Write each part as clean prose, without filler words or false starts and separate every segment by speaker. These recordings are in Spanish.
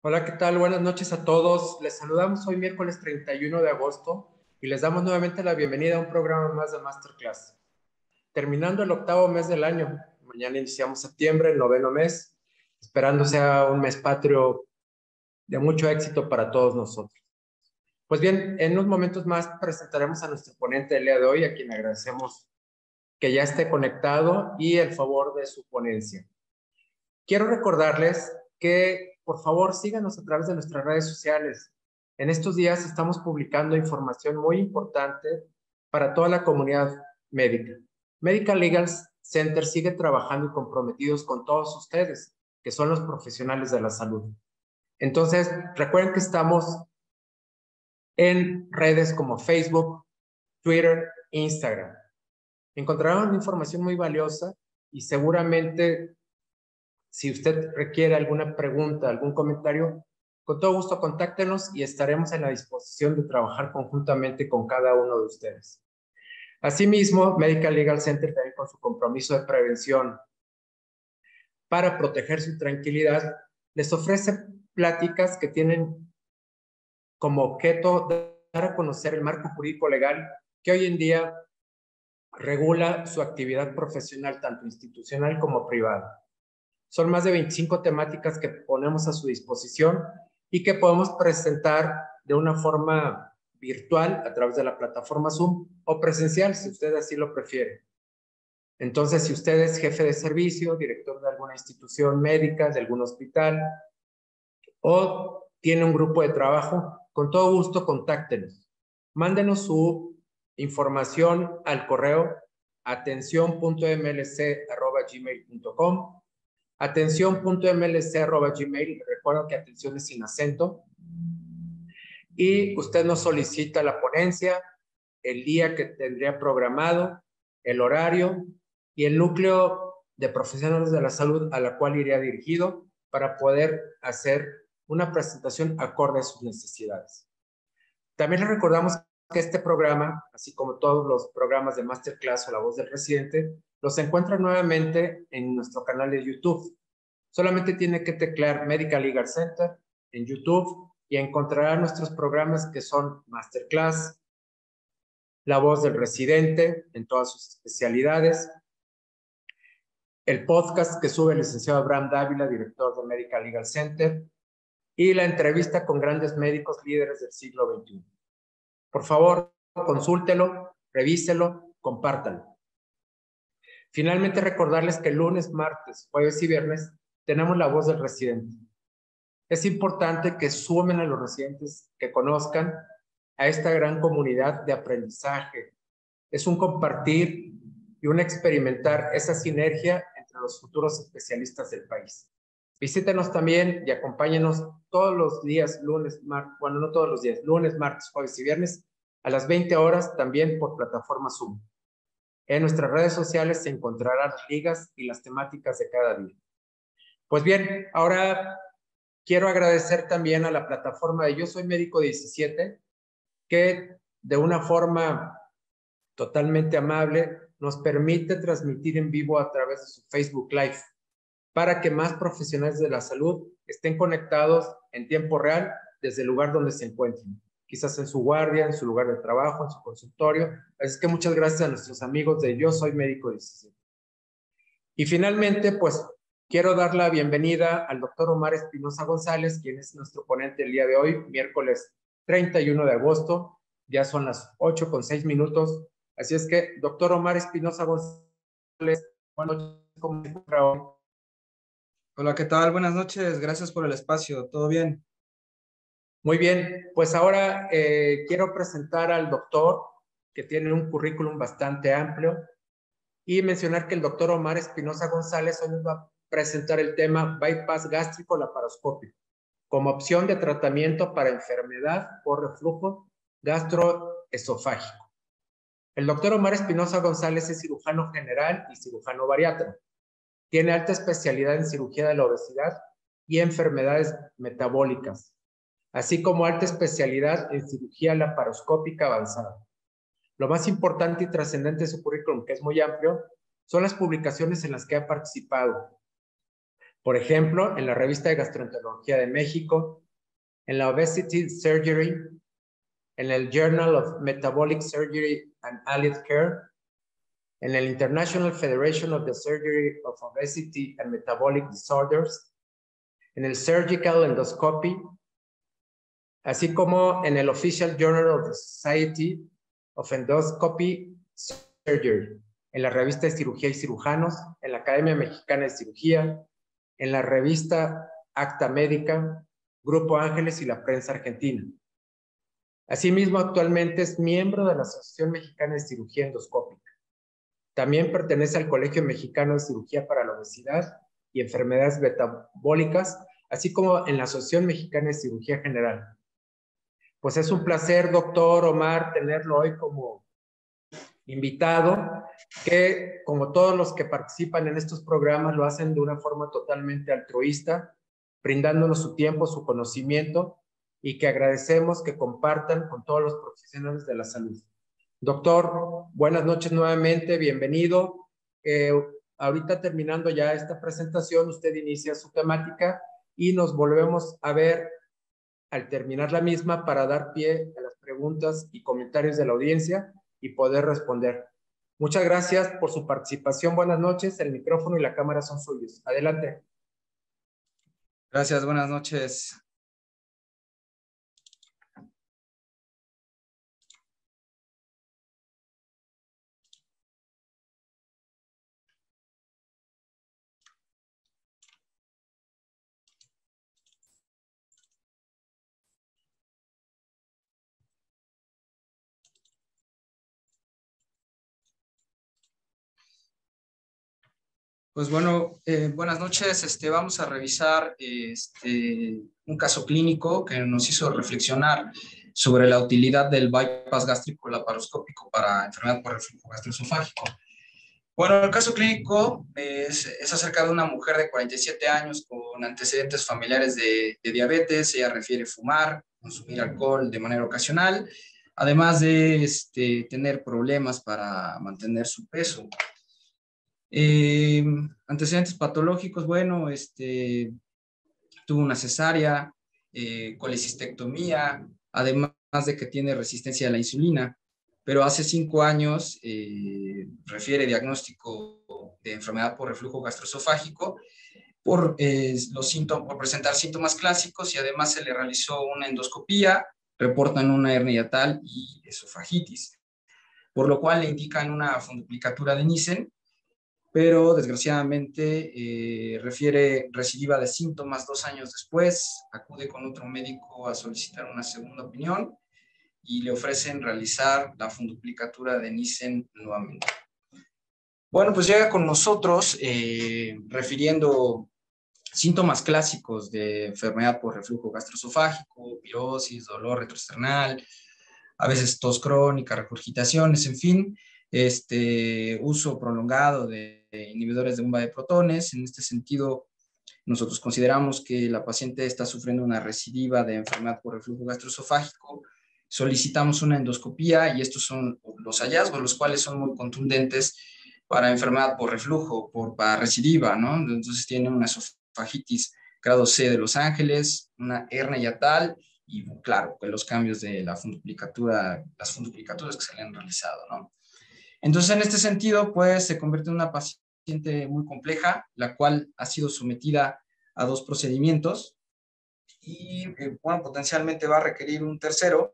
Speaker 1: Hola, ¿qué tal? Buenas noches a todos. Les saludamos hoy miércoles 31 de agosto y les damos nuevamente la bienvenida a un programa más de Masterclass. Terminando el octavo mes del año, mañana iniciamos septiembre, el noveno mes, esperando sea un mes patrio de mucho éxito para todos nosotros. Pues bien, en unos momentos más presentaremos a nuestro ponente del día de hoy, a quien agradecemos que ya esté conectado y el favor de su ponencia. Quiero recordarles que por favor síganos a través de nuestras redes sociales. En estos días estamos publicando información muy importante para toda la comunidad médica. Medical Legal Center sigue trabajando y comprometidos con todos ustedes, que son los profesionales de la salud. Entonces, recuerden que estamos en redes como Facebook, Twitter, Instagram. Encontrarán información muy valiosa y seguramente si usted requiere alguna pregunta, algún comentario, con todo gusto contáctenos y estaremos en la disposición de trabajar conjuntamente con cada uno de ustedes. Asimismo, Medical Legal Center también con su compromiso de prevención para proteger su tranquilidad, les ofrece pláticas que tienen como objeto dar a conocer el marco jurídico legal que hoy en día regula su actividad profesional, tanto institucional como privada. Son más de 25 temáticas que ponemos a su disposición y que podemos presentar de una forma virtual a través de la plataforma Zoom o presencial, si usted así lo prefiere. Entonces, si usted es jefe de servicio, director de alguna institución médica, de algún hospital, o tiene un grupo de trabajo, con todo gusto contáctenos. Mándenos su información al correo atención.mlc@gmail.com. Atención.mlc@gmail. Recuerda que atención es sin acento. Y usted nos solicita la ponencia, el día que tendría programado, el horario y el núcleo de profesionales de la salud a la cual iría dirigido para poder hacer una presentación acorde a sus necesidades. También les recordamos que este programa, así como todos los programas de Masterclass o La Voz del Residente, los encuentra nuevamente en nuestro canal de YouTube. Solamente tiene que teclear Medical Legal Center en YouTube y encontrará nuestros programas que son Masterclass, La Voz del Residente en todas sus especialidades, el podcast que sube el licenciado Abraham Dávila, director de Medical Legal Center, y la entrevista con grandes médicos líderes del siglo XXI. Por favor, consúltelo, revíselo, compártalo. Finalmente, recordarles que lunes, martes, jueves y viernes tenemos La Voz del Residente. Es importante que sumen a los residentes que conozcan a esta gran comunidad de aprendizaje. Es un compartir y un experimentar esa sinergia entre los futuros especialistas del país. Visítenos también y acompáñenos todos los días, lunes, bueno, no todos los días, lunes, martes, jueves y viernes, a las 20 horas, también por plataforma Zoom. En nuestras redes sociales se encontrarán las ligas y las temáticas de cada día. Pues bien, ahora quiero agradecer también a la plataforma de Yo Soy Médico 17, que de una forma totalmente amable nos permite transmitir en vivo a través de su Facebook Live para que más profesionales de la salud estén conectados en tiempo real desde el lugar donde se encuentren, quizás en su guardia, en su lugar de trabajo, en su consultorio. Así es que muchas gracias a nuestros amigos de Yo Soy Médico 17. Y finalmente, pues quiero dar la bienvenida al doctor Omar Espinosa González, quien es nuestro ponente el día de hoy, miércoles 31 de agosto. Ya son las 8:06. Así es que, doctor Omar Espinosa González, buenas noches, ¿cómo se encuentra hoy?
Speaker 2: Hola, ¿qué tal? Buenas noches, gracias por el espacio, ¿todo bien?
Speaker 1: Muy bien, pues ahora quiero presentar al doctor, que tiene un currículum bastante amplio, y mencionar que el doctor Omar Espinosa González hoy nos va a presentar el tema bypass gástrico laparoscópico como opción de tratamiento para enfermedad por reflujo gastroesofágico. El doctor Omar Espinosa González es cirujano general y cirujano bariatra. Tiene alta especialidad en cirugía de la obesidad y enfermedades metabólicas, así como alta especialidad en cirugía laparoscópica avanzada. Lo más importante y trascendente de su currículum, que es muy amplio, son las publicaciones en las que ha participado. Por ejemplo, en la revista de Gastroenterología de México, en la Obesity Surgery, en el Journal of Metabolic Surgery and Allied Care, en el International Federation of the Surgery of Obesity and Metabolic Disorders, en el Surgical Endoscopy, así como en el Official Journal of the Society of Endoscopy Surgery, en la revista de Cirugía y Cirujanos, en la Academia Mexicana de Cirugía, en la revista Acta Médica, Grupo Ángeles y la Prensa Argentina. Asimismo, actualmente es miembro de la Asociación Mexicana de Cirugía Endoscópica. También pertenece al Colegio Mexicano de Cirugía para la Obesidad y Enfermedades Metabólicas, así como en la Asociación Mexicana de Cirugía General. Pues es un placer, doctor Omar, tenerlo hoy como invitado, que como todos los que participan en estos programas lo hacen de una forma totalmente altruista, brindándonos su tiempo, su conocimiento, y que agradecemos que compartan con todos los profesionales de la salud. Doctor, buenas noches nuevamente, bienvenido. Ahorita terminando ya esta presentación, usted inicia su temática y nos volvemos a ver al terminar la misma para dar pie a las preguntas y comentarios de la audiencia y poder responder. Muchas gracias por su participación. Buenas noches. El micrófono y la cámara son suyos. Adelante.
Speaker 2: Gracias, buenas noches. Pues bueno, buenas noches. Vamos a revisar un caso clínico que nos hizo reflexionar sobre la utilidad del bypass gástrico laparoscópico para enfermedad por reflujo gastroesofágico. Bueno, el caso clínico es acerca de una mujer de 47 años con antecedentes familiares de diabetes. Ella refiere fumar, consumir alcohol de manera ocasional, además de tener problemas para mantener su peso. Antecedentes patológicos, bueno, tuvo una cesárea, colecistectomía, además de que tiene resistencia a la insulina, pero hace 5 años refiere diagnóstico de enfermedad por reflujo gastroesofágico por presentar síntomas clásicos, y además se le realizó una endoscopía, reportan una hernia hiatal y esofagitis, por lo cual le indican una funduplicatura de Nissen, pero desgraciadamente refiere recidiva de síntomas 2 años después, acude con otro médico a solicitar una segunda opinión y le ofrecen realizar la funduplicatura de Nissen nuevamente. Bueno, pues llega con nosotros refiriendo síntomas clásicos de enfermedad por reflujo gastroesofágico, pirosis, dolor retroesternal, a veces tos crónica, regurgitaciones, en fin, uso prolongado de inhibidores de bomba de protones. En este sentido, nosotros consideramos que la paciente está sufriendo una recidiva de enfermedad por reflujo gastroesofágico. Solicitamos una endoscopía y estos son los hallazgos, los cuales son muy contundentes para enfermedad por reflujo, para recidiva, ¿no? Entonces tiene una esofagitis grado C de Los Ángeles, una hernia hiatal y, claro, pues los cambios de la funduplicatura, las funduplicaturas que se le han realizado, ¿no? Entonces, en este sentido, pues se convierte en una paciente muy compleja, la cual ha sido sometida a 2 procedimientos y, bueno, potencialmente va a requerir un tercero.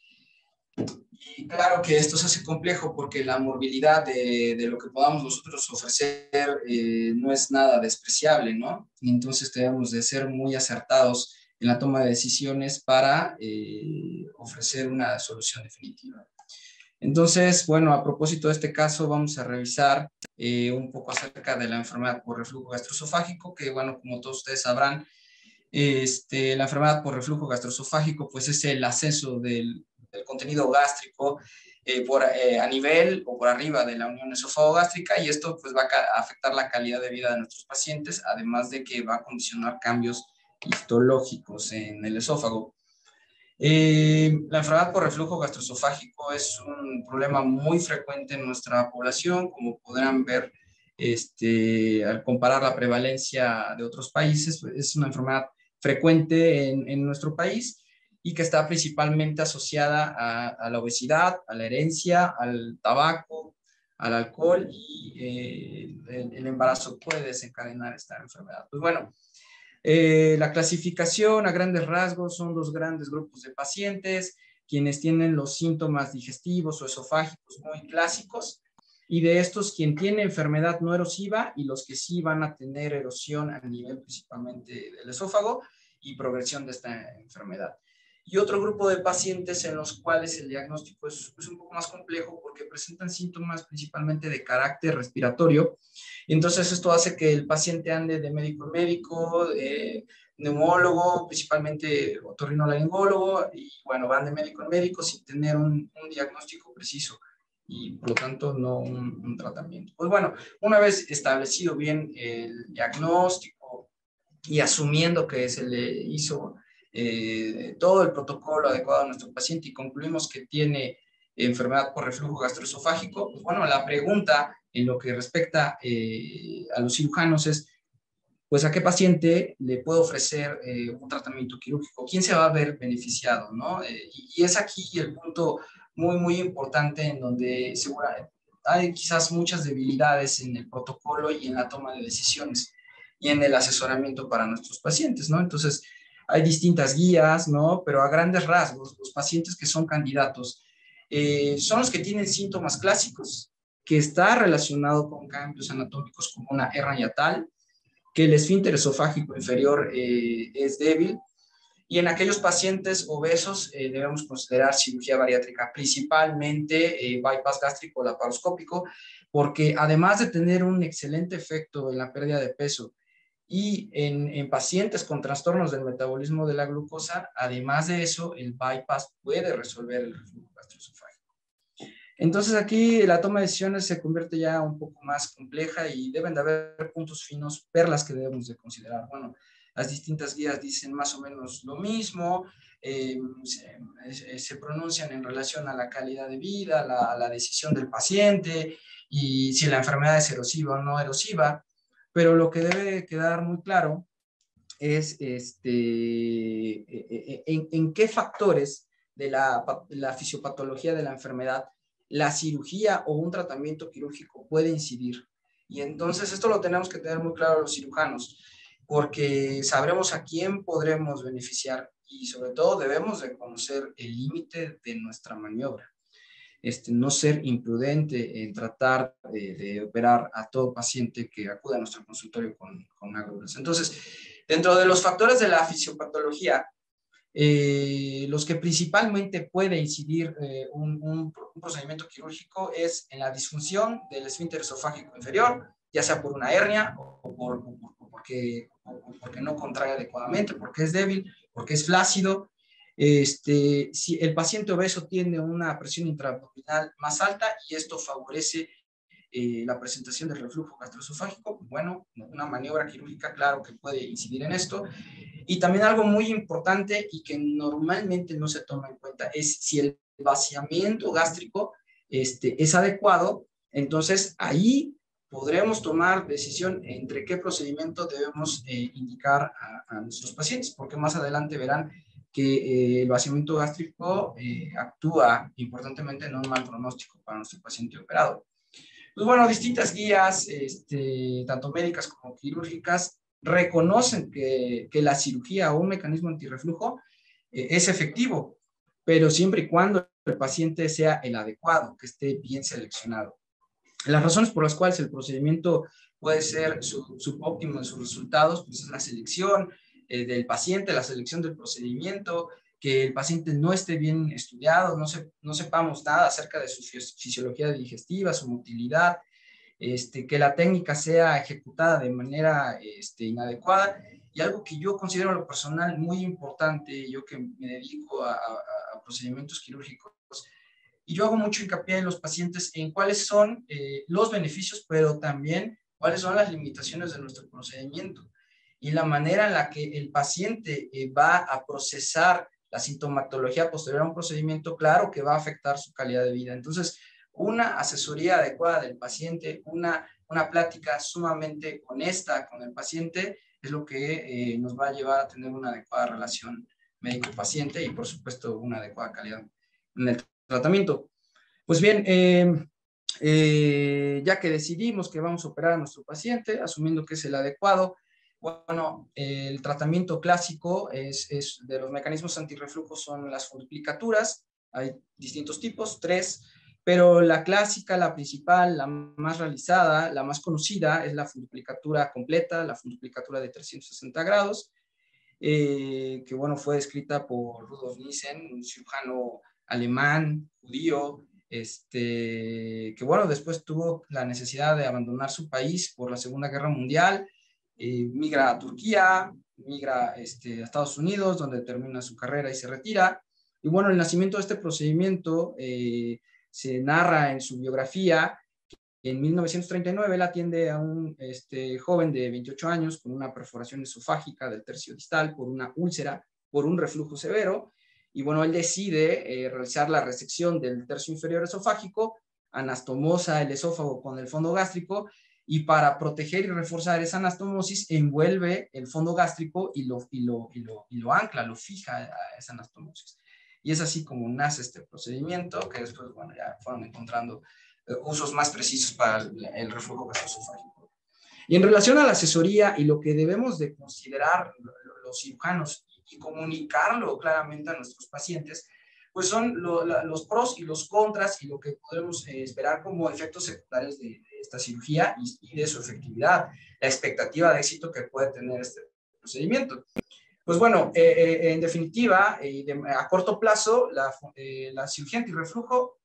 Speaker 2: Y claro que esto se hace complejo porque la morbilidad de lo que podamos nosotros ofrecer no es nada despreciable, ¿no? Y entonces debemos de ser muy acertados en la toma de decisiones para ofrecer una solución definitiva. Entonces, bueno, a propósito de este caso, vamos a revisar un poco acerca de la enfermedad por reflujo gastroesofágico, que, bueno, como todos ustedes sabrán, la enfermedad por reflujo gastroesofágico, pues es el ascenso del contenido gástrico a nivel o por arriba de la unión esófago-gástrica, y esto pues va a afectar la calidad de vida de nuestros pacientes, además de que va a condicionar cambios histológicos en el esófago. La enfermedad por reflujo gastroesofágico es un problema muy frecuente en nuestra población. Como podrán ver al comparar la prevalencia de otros países, pues, es una enfermedad frecuente en nuestro país y que está principalmente asociada a la obesidad, a la herencia, al tabaco, al alcohol y el embarazo puede desencadenar esta enfermedad. Pues bueno, la clasificación a grandes rasgos son dos grandes grupos de pacientes, quienes tienen los síntomas digestivos o esofágicos muy clásicos, y de estos quien tiene enfermedad no erosiva y los que sí van a tener erosión a nivel principalmente del esófago y progresión de esta enfermedad. Y otro grupo de pacientes en los cuales el diagnóstico es un poco más complejo porque presentan síntomas principalmente de carácter respiratorio. Entonces esto hace que el paciente ande de médico en médico, neumólogo, principalmente otorrinolaringólogo, y bueno, van de médico en médico sin tener un diagnóstico preciso y por lo tanto no un tratamiento. Pues bueno, una vez establecido bien el diagnóstico y asumiendo que se le hizo todo el protocolo adecuado a nuestro paciente y concluimos que tiene enfermedad por reflujo gastroesofágico, pues bueno, la pregunta en lo que respecta a los cirujanos es, pues a qué paciente le puedo ofrecer un tratamiento quirúrgico, quién se va a ver beneficiado, ¿no? Y es aquí el punto muy, muy importante en donde seguramente hay quizás muchas debilidades en el protocolo y en la toma de decisiones y en el asesoramiento para nuestros pacientes, ¿no? Entonces, hay distintas guías, ¿no? Pero a grandes rasgos, los pacientes que son candidatos son los que tienen síntomas clásicos, que está relacionado con cambios anatómicos como una hernia yatal, que el esfínter esofágico inferior es débil, y en aquellos pacientes obesos debemos considerar cirugía bariátrica, principalmente bypass gástrico laparoscópico, porque además de tener un excelente efecto en la pérdida de peso y en pacientes con trastornos del metabolismo de la glucosa, además de eso, el bypass puede resolver el reflujo gastroesofágico. Entonces aquí la toma de decisiones se convierte ya un poco más compleja y deben de haber puntos finos, perlas que debemos de considerar. Bueno, las distintas guías dicen más o menos lo mismo, se pronuncian en relación a la calidad de vida, a la decisión del paciente y si la enfermedad es erosiva o no erosiva, pero lo que debe quedar muy claro es en qué factores de la fisiopatología de la enfermedad la cirugía o un tratamiento quirúrgico puede incidir. Y entonces esto lo tenemos que tener muy claro los cirujanos, porque sabremos a quién podremos beneficiar y sobre todo debemos de conocer el límite de nuestra maniobra. No ser imprudente en tratar de operar a todo paciente que acuda a nuestro consultorio con agruras. Entonces, dentro de los factores de la fisiopatología, los que principalmente puede incidir un procedimiento quirúrgico es en la disfunción del esfínter esofágico inferior, ya sea por una hernia porque no contrae adecuadamente, porque es débil, porque es flácido. Si el paciente obeso tiene una presión intraabdominal más alta y esto favorece la presentación del reflujo gastroesofágico, bueno, una maniobra quirúrgica, claro que puede incidir en esto. Y también algo muy importante y que normalmente no se toma en cuenta es si el vaciamiento gástrico es adecuado, entonces ahí podremos tomar decisión entre qué procedimiento debemos indicar a nuestros pacientes, porque más adelante verán que el vaciamiento gástrico actúa importantemente en un mal pronóstico para nuestro paciente operado. Pues bueno, distintas guías, tanto médicas como quirúrgicas, reconocen que la cirugía o un mecanismo antirreflujo es efectivo, pero siempre y cuando el paciente sea el adecuado, que esté bien seleccionado. Las razones por las cuales el procedimiento puede ser subóptimo en sus resultados, pues es la selección del paciente, la selección del procedimiento, que el paciente no esté bien estudiado, no sepamos nada acerca de su fisiología digestiva, su motilidad, que la técnica sea ejecutada de manera inadecuada. Y algo que yo considero a lo personal muy importante, yo que me dedico a procedimientos quirúrgicos, y yo hago mucho hincapié en los pacientes en cuáles son los beneficios, pero también cuáles son las limitaciones de nuestro procedimiento y la manera en la que el paciente va a procesar la sintomatología posterior a un procedimiento, claro que va a afectar su calidad de vida. Entonces, una asesoría adecuada del paciente, una una plática sumamente honesta con el paciente es lo que nos va a llevar a tener una adecuada relación médico-paciente y, por supuesto, una adecuada calidad en el tratamiento. Pues bien, ya que decidimos que vamos a operar a nuestro paciente, asumiendo que es el adecuado, bueno, el tratamiento clásico es de los mecanismos antirreflujo son las fundiplicaturas. Hay distintos tipos, 3, pero la clásica, la principal, la más realizada, la más conocida es la fundiplicatura completa, la fundiplicatura de 360 grados, que bueno, fue escrita por Rudolf Nissen, un cirujano alemán, judío, que bueno, después tuvo la necesidad de abandonar su país por la Segunda Guerra Mundial, migra a Turquía, migra a Estados Unidos, donde termina su carrera y se retira. Y bueno, el nacimiento de este procedimiento se narra en su biografía. En 1939 él atiende a un joven de 28 años con una perforación esofágica del tercio distal por una úlcera, por un reflujo severo. Y bueno, él decide realizar la resección del tercio inferior esofágico, anastomosa el esófago con el fondo gástrico, y para proteger y reforzar esa anastomosis envuelve el fondo gástrico y lo ancla, lo fija a esa anastomosis. Y es así como nace este procedimiento, que después, bueno, ya fueron encontrando usos más precisos para el reflujo gastroesofágico. Y en relación a la asesoría y lo que debemos de considerar los cirujanos y comunicarlo claramente a nuestros pacientes, pues son los pros y los contras y lo que podemos esperar como efectos secundarios de esta cirugía y de su efectividad, la expectativa de éxito que puede tener este procedimiento. Pues bueno, en definitiva, a corto plazo, la cirugía antirreflujo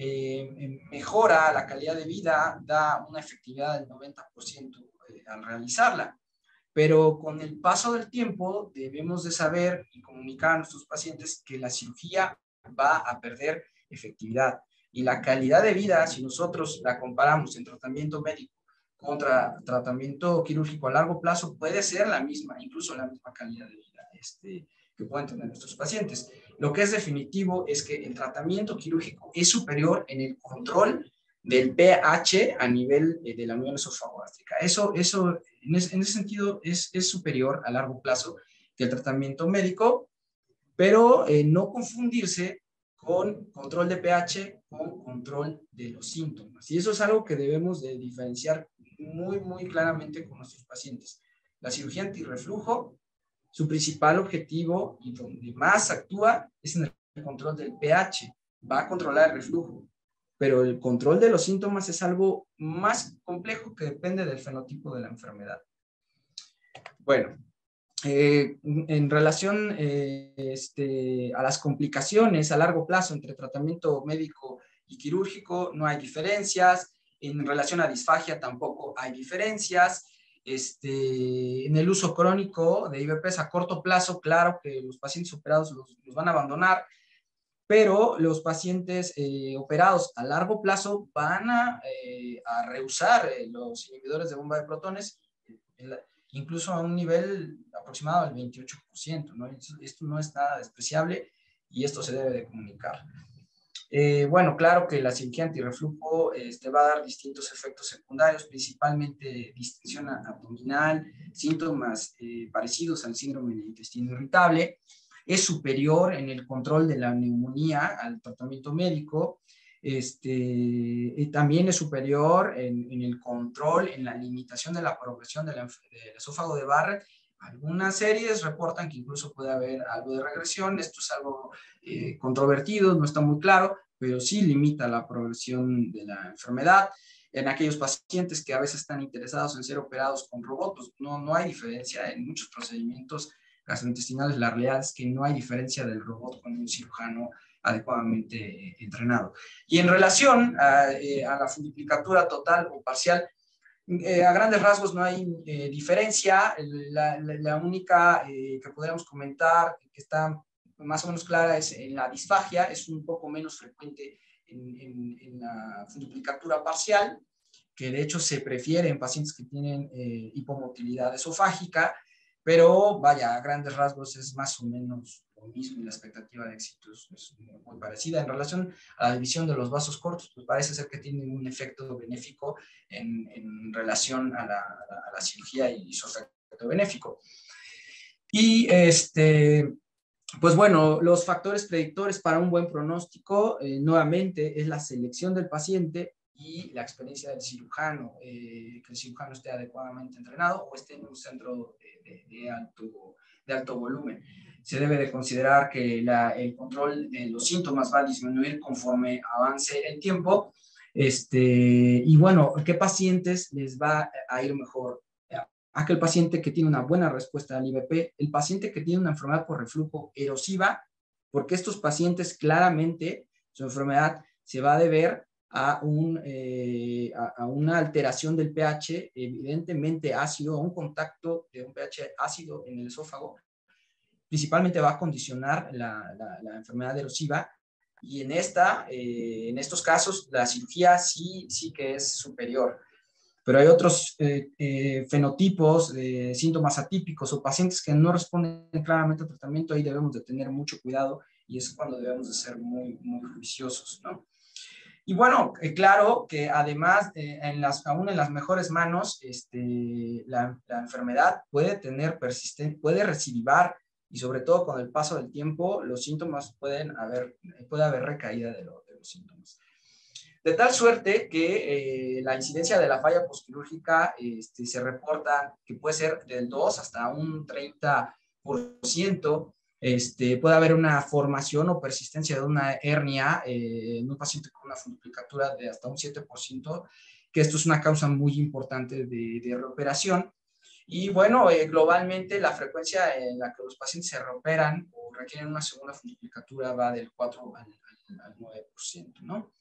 Speaker 2: mejora la calidad de vida, da una efectividad del 90% al realizarla. Pero con el paso del tiempo debemos de saber y comunicar a nuestros pacientes que la cirugía va a perder efectividad. Y la calidad de vida, si nosotros la comparamos en tratamiento médico contra tratamiento quirúrgico a largo plazo, puede ser la misma, incluso la misma calidad de vida que pueden tener nuestros pacientes. Lo que es definitivo es que el tratamiento quirúrgico es superior en el control del pH a nivel de la unión esofagogástrica. Eso en ese sentido es superior a largo plazo que el tratamiento médico, pero no confundirse con control de pH con control de los síntomas. Y eso es algo que debemos de diferenciar muy, muy claramente con nuestros pacientes. La cirugía antirreflujo, su principal objetivo y donde más actúa es en el control del pH. Va a controlar el reflujo, pero el control de los síntomas es algo más complejo que depende del fenotipo de la enfermedad. Bueno, en relación a las complicaciones a largo plazo entre tratamiento médico y quirúrgico, no hay diferencias. En relación a disfagia tampoco hay diferencias. En el uso crónico de IVPs a corto plazo, claro que los pacientes operados los van a abandonar, pero los pacientes operados a largo plazo van a rehusar los inhibidores de bomba de protones, incluso a un nivel aproximado del 28%, ¿no? Esto no es nada despreciable y esto se debe de comunicar. Bueno, claro que la cirugía antirreflujo va a dar distintos efectos secundarios, principalmente distensión abdominal, síntomas parecidos al síndrome del intestino irritable. Es superior en el control de la neumonía al tratamiento médico. También es superior en el control, en la limitación de la progresión del esófago de Barrett. Algunas series reportan que incluso puede haber algo de regresión. Esto es algo controvertido, no está muy claro, pero sí limita la progresión de la enfermedad. En aquellos pacientes que a veces están interesados en ser operados con robots, no hay diferencia en muchos procedimientos gastrointestinales. La realidad es que no hay diferencia del robot con un cirujano adecuadamente entrenado. Y en relación a la fundiplicatura total o parcial, a grandes rasgos no hay diferencia. La única que podríamos comentar que está más o menos clara es en la disfagia, es un poco menos frecuente en la fundiplicatura parcial, que de hecho se prefiere en pacientes que tienen hipomotilidad esofágica. pero vaya, a grandes rasgos es más o menos lo mismo y la expectativa de éxito es muy parecida. En relación a la división de los vasos cortos, pues parece ser que tiene un efecto benéfico en relación a la cirugía y su efecto benéfico. Y pues bueno, los factores predictores para un buen pronóstico, nuevamente, es la selección del paciente y la experiencia del cirujano, que el cirujano esté adecuadamente entrenado o esté en un centro de alto volumen. Se debe de considerar que el control de los síntomas va a disminuir conforme avance el tiempo. Y bueno, ¿qué pacientes les va a ir mejor? Aquel paciente que tiene una buena respuesta al IVP, el paciente que tiene una enfermedad por reflujo erosiva, porque estos pacientes claramente su enfermedad se va a deber a una alteración del pH evidentemente ácido, a un contacto de un pH ácido en el esófago, principalmente va a condicionar la enfermedad erosiva, y en estos casos la cirugía sí que es superior. Pero hay otros fenotipos de síntomas atípicos o pacientes que no responden claramente al tratamiento. Ahí debemos de tener mucho cuidado y es cuando debemos de ser muy, muy juiciosos, ¿no? Y bueno, claro que además, aún en las mejores manos, la enfermedad puede tener puede recidivar, y sobre todo con el paso del tiempo, los síntomas puede haber recaída de los síntomas. De tal suerte que la incidencia de la falla postquirúrgica se reporta que puede ser del 2 hasta un 30%. Puede haber una formación o persistencia de una hernia en un paciente con una funduplicatura de hasta un 7%, que esto es una causa muy importante de reoperación. Y bueno, globalmente la frecuencia en la que los pacientes se reoperan o requieren una segunda funduplicatura va del 4 al 9%, ¿no?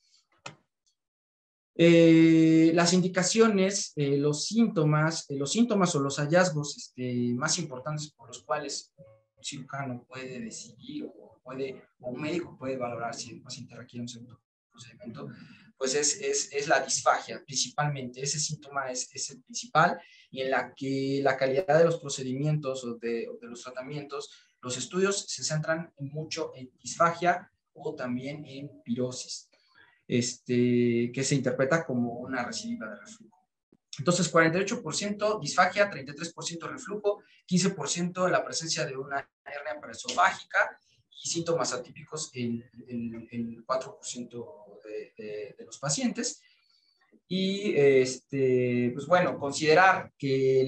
Speaker 2: Las indicaciones, los síntomas o los hallazgos más importantes por los cuales un cirujano puede decidir o un médico puede valorar si el paciente requiere un segundo procedimiento, pues es la disfagia principalmente. Ese síntoma es el principal, y en la que la calidad de los procedimientos o de los tratamientos, los estudios se centran mucho en disfagia o también en pirosis. Que se interpreta como una recidiva de reflujo. Entonces, 48% disfagia, 33% reflujo, 15% la presencia de una hernia paraesofágica y síntomas atípicos en el 4% de los pacientes. Y, pues bueno, considerar que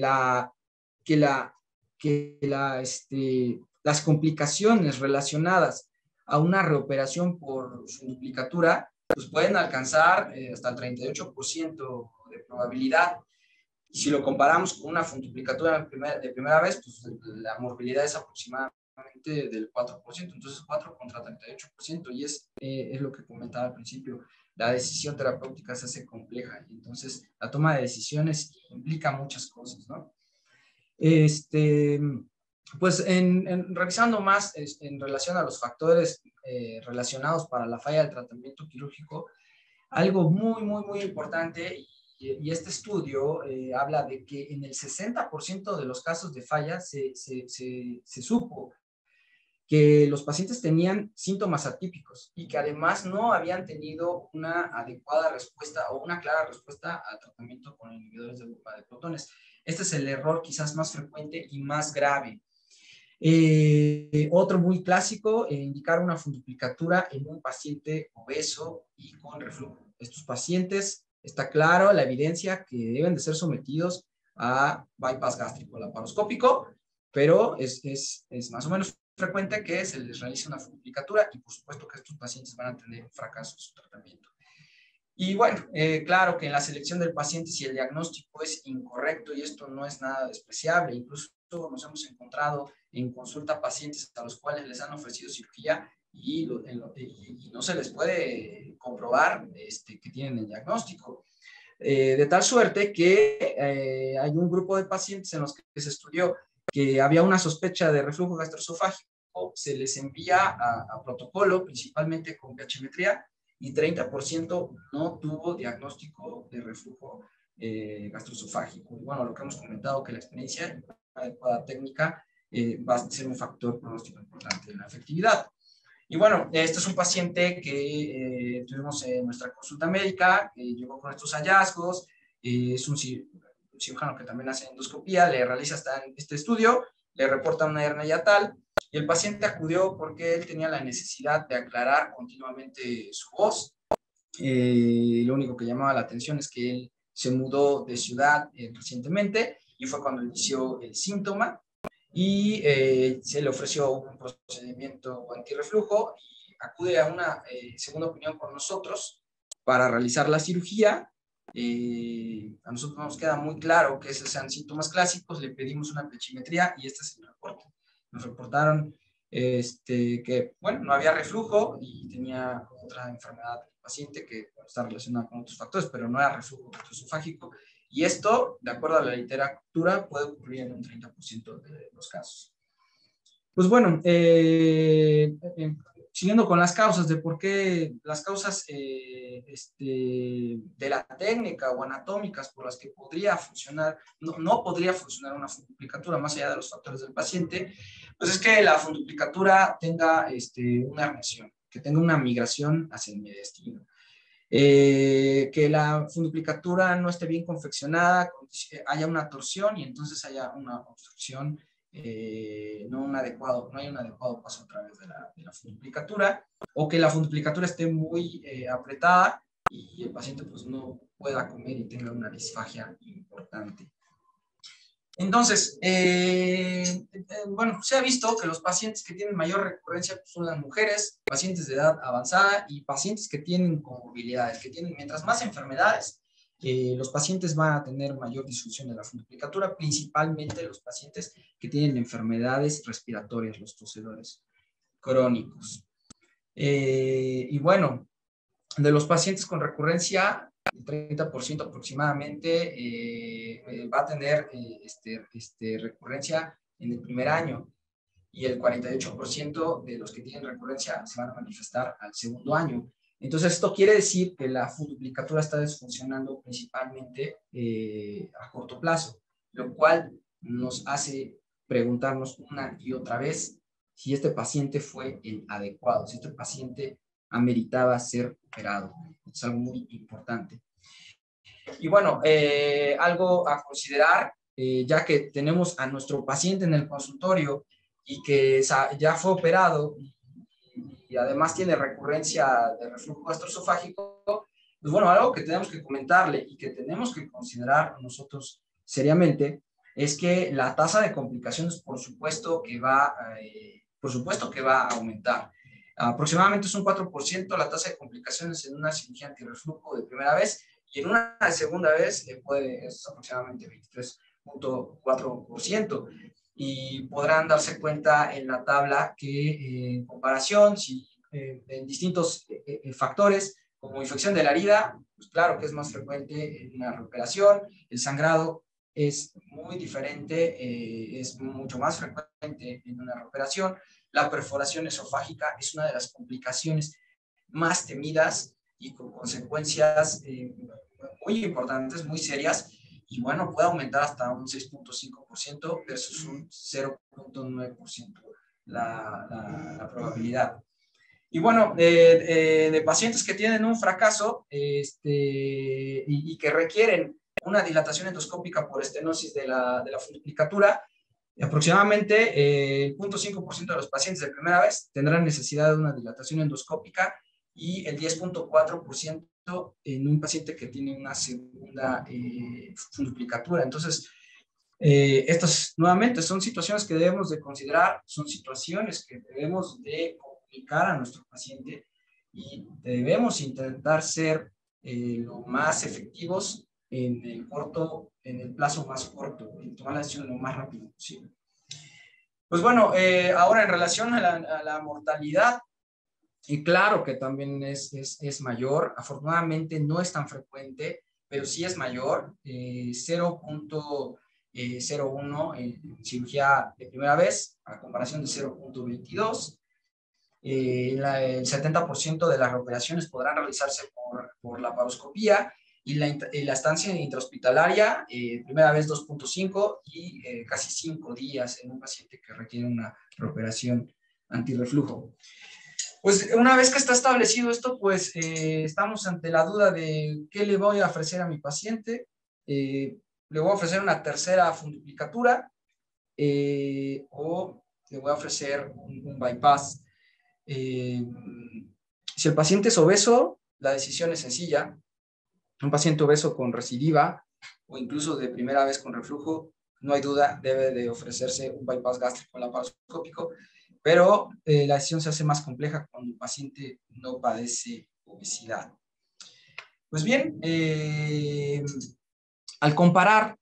Speaker 2: las complicaciones relacionadas a una reoperación por su duplicatura pues pueden alcanzar hasta el 38% de probabilidad. Y si lo comparamos con una funduplicatura de primera vez, pues la morbilidad es aproximadamente del 4%. Entonces 4 contra 38%, y es lo que comentaba al principio. La decisión terapéutica se hace compleja, y entonces la toma de decisiones implica muchas cosas, ¿no? Pues revisando más en relación a los factores relacionados para la falla del tratamiento quirúrgico, algo muy, muy, muy importante, y este estudio habla de que en el 60% de los casos de falla se supo que los pacientes tenían síntomas atípicos y que además no habían tenido una adecuada respuesta o una clara respuesta al tratamiento con inhibidores de bomba de protones. Este es el error quizás más frecuente y más grave. Otro muy clásico, indicar una funduplicatura en un paciente obeso y con reflujo. Estos pacientes, está claro la evidencia que deben de ser sometidos a bypass gástrico laparoscópico, pero es más o menos frecuente que se les realice una funduplicatura, y por supuesto que estos pacientes van a tener un fracaso en su tratamiento. Y bueno, claro que en la selección del paciente, si el diagnóstico es incorrecto, y esto no es nada despreciable, incluso nos hemos encontrado en consulta pacientes a los cuales les han ofrecido cirugía y no se les puede comprobar que tienen el diagnóstico. De tal suerte que hay un grupo de pacientes en los que se estudió que había una sospecha de reflujo gastroesofágico, se les envía a protocolo, principalmente con pHmetría, y 30% no tuvo diagnóstico de reflujo gastroesofágico. Y bueno, lo que hemos comentado, que la experiencia adecuada técnica va a ser un factor pronóstico importante en la efectividad. Y bueno, este es un paciente que tuvimos en nuestra consulta médica, que llegó con estos hallazgos, es un cirujano que también hace endoscopía, le realiza este estudio, le reporta una hernia hiatal, y el paciente acudió porque él tenía la necesidad de aclarar continuamente su voz. Lo único que llamaba la atención es que él se mudó de ciudad recientemente, y fue cuando inició el síntoma, y se le ofreció un procedimiento antirreflujo y acude a una segunda opinión con nosotros para realizar la cirugía. A nosotros nos queda muy claro que esos sean síntomas clásicos, le pedimos una pechimetría y este es el reporte. Nos reportaron que, bueno, no había reflujo y tenía otra enfermedad del paciente que está relacionada con otros factores, pero no era reflujo gastroesofágico. Y esto, de acuerdo a la literatura, puede ocurrir en un 30% de los casos. Pues bueno, siguiendo con las causas de por qué, las causas de la técnica o anatómicas por las que podría funcionar, no podría funcionar una funduplicatura más allá de los factores del paciente, pues es que la funduplicatura tenga una herniación, que tenga una migración hacia el mediastino. Que la funduplicatura no esté bien confeccionada, haya una torsión y entonces haya una obstrucción, no hay un adecuado paso a través de la funduplicatura, o que la funduplicatura esté muy apretada y el paciente pues no pueda comer y tenga una disfagia importante. Entonces, bueno, se ha visto que los pacientes que tienen mayor recurrencia son las mujeres, pacientes de edad avanzada y pacientes que tienen comorbilidades, mientras más enfermedades, los pacientes van a tener mayor disfunción de la funduplicatura, principalmente los pacientes que tienen enfermedades respiratorias, los tosedores crónicos. Y bueno, de los pacientes con recurrencia, el 30% aproximadamente va a tener recurrencia en el primer año, y el 48% de los que tienen recurrencia se van a manifestar al segundo año. Entonces, esto quiere decir que la funduplicatura está desfuncionando principalmente a corto plazo, lo cual nos hace preguntarnos una y otra vez si este paciente fue el adecuado, si este paciente ameritaba ser operado. Es algo muy importante. Y bueno, algo a considerar, ya que tenemos a nuestro paciente en el consultorio y que ya fue operado y además tiene recurrencia de reflujo gastroesofágico, pues bueno, algo que tenemos que comentarle y que tenemos que considerar nosotros seriamente es que la tasa de complicaciones, por supuesto que va a aumentar. Aproximadamente es un 4% la tasa de complicaciones en una cirugía antirreflujo de primera vez, y en una segunda vez es aproximadamente 23.4%. Y podrán darse cuenta en la tabla que en comparación, en distintos factores, como infección de la herida, pues claro que es más frecuente en una reoperación, el sangrado es muy diferente, es mucho más frecuente en una reoperación, la perforación esofágica es una de las complicaciones más temidas y con consecuencias muy importantes, muy serias, y bueno, puede aumentar hasta un 6.5% versus un 0.9% la probabilidad. Y bueno, de pacientes que tienen un fracaso y que requieren una dilatación endoscópica por estenosis de la funduplicatura, aproximadamente el 0.5% de los pacientes de primera vez tendrán necesidad de una dilatación endoscópica, y el 10.4% en un paciente que tiene una segunda funduplicatura. Entonces, estas nuevamente son situaciones que debemos de considerar, son situaciones que debemos de comunicar a nuestro paciente, y debemos intentar ser lo más efectivos en el plazo más corto, y tomar la decisión lo más rápido posible. Pues bueno, ahora en relación a la mortalidad, y claro que también es mayor, afortunadamente no es tan frecuente, pero sí es mayor, 0.01 en cirugía de primera vez, a comparación de 0.22. El 70% de las reoperaciones podrán realizarse por laparoscopía, y la estancia intrahospitalaria, primera vez 2.5 y casi 5 días en un paciente que requiere una reoperación antirreflujo. Pues una vez que está establecido esto, pues estamos ante la duda de qué le voy a ofrecer a mi paciente. Le voy a ofrecer una tercera funduplicatura o le voy a ofrecer un bypass. Si el paciente es obeso, la decisión es sencilla. Un paciente obeso con recidiva o incluso de primera vez con reflujo, no hay duda, debe de ofrecerse un bypass gástrico laparoscópico, pero la decisión se hace más compleja cuando el paciente no padece obesidad. Pues bien, al comparar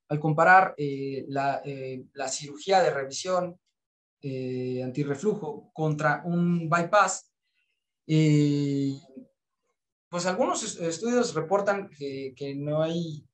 Speaker 2: la cirugía de revisión antirreflujo contra un bypass, pues algunos estudios reportan que no hay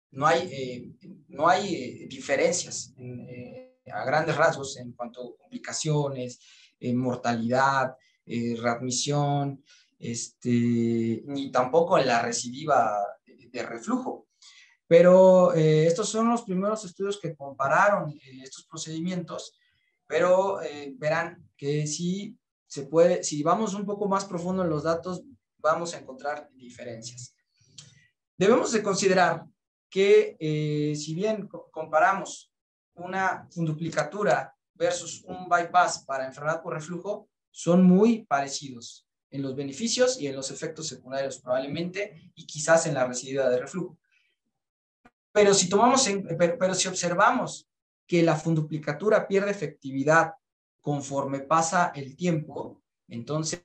Speaker 2: diferencias a grandes rasgos en cuanto a complicaciones, mortalidad, readmisión, ni tampoco en la recidiva de reflujo. Pero estos son los primeros estudios que compararon estos procedimientos, pero verán que sí se puede, si vamos un poco más profundo en los datos, vamos a encontrar diferencias. Debemos de considerar que si bien comparamos una funduplicatura versus un bypass para enfermedad por reflujo, son muy parecidos en los beneficios y en los efectos secundarios probablemente, y quizás en la recidiva de reflujo. Pero si observamos que la funduplicatura pierde efectividad conforme pasa el tiempo, entonces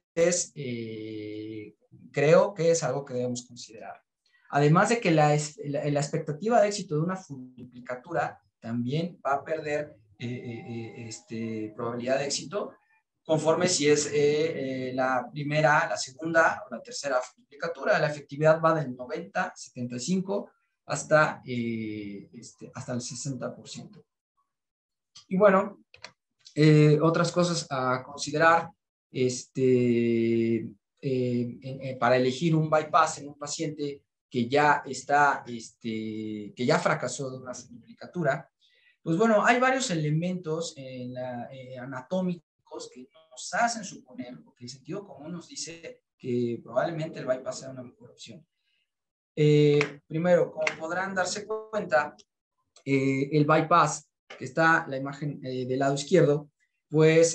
Speaker 2: creo que es algo que debemos considerar. Además de que la expectativa de éxito de una funduplicatura también va a perder probabilidad de éxito conforme si es la primera, la segunda o la tercera funduplicatura. La efectividad va del 90, 75 hasta el 60%. Y bueno, otras cosas a considerar para elegir un bypass en un paciente que ya que ya fracasó de una funduplicatura. Pues bueno, hay varios elementos anatómicos que nos hacen suponer, porque el sentido común nos dice que probablemente el bypass sea una mejor opción. Primero, como podrán darse cuenta, el bypass, que está la imagen del lado izquierdo, pues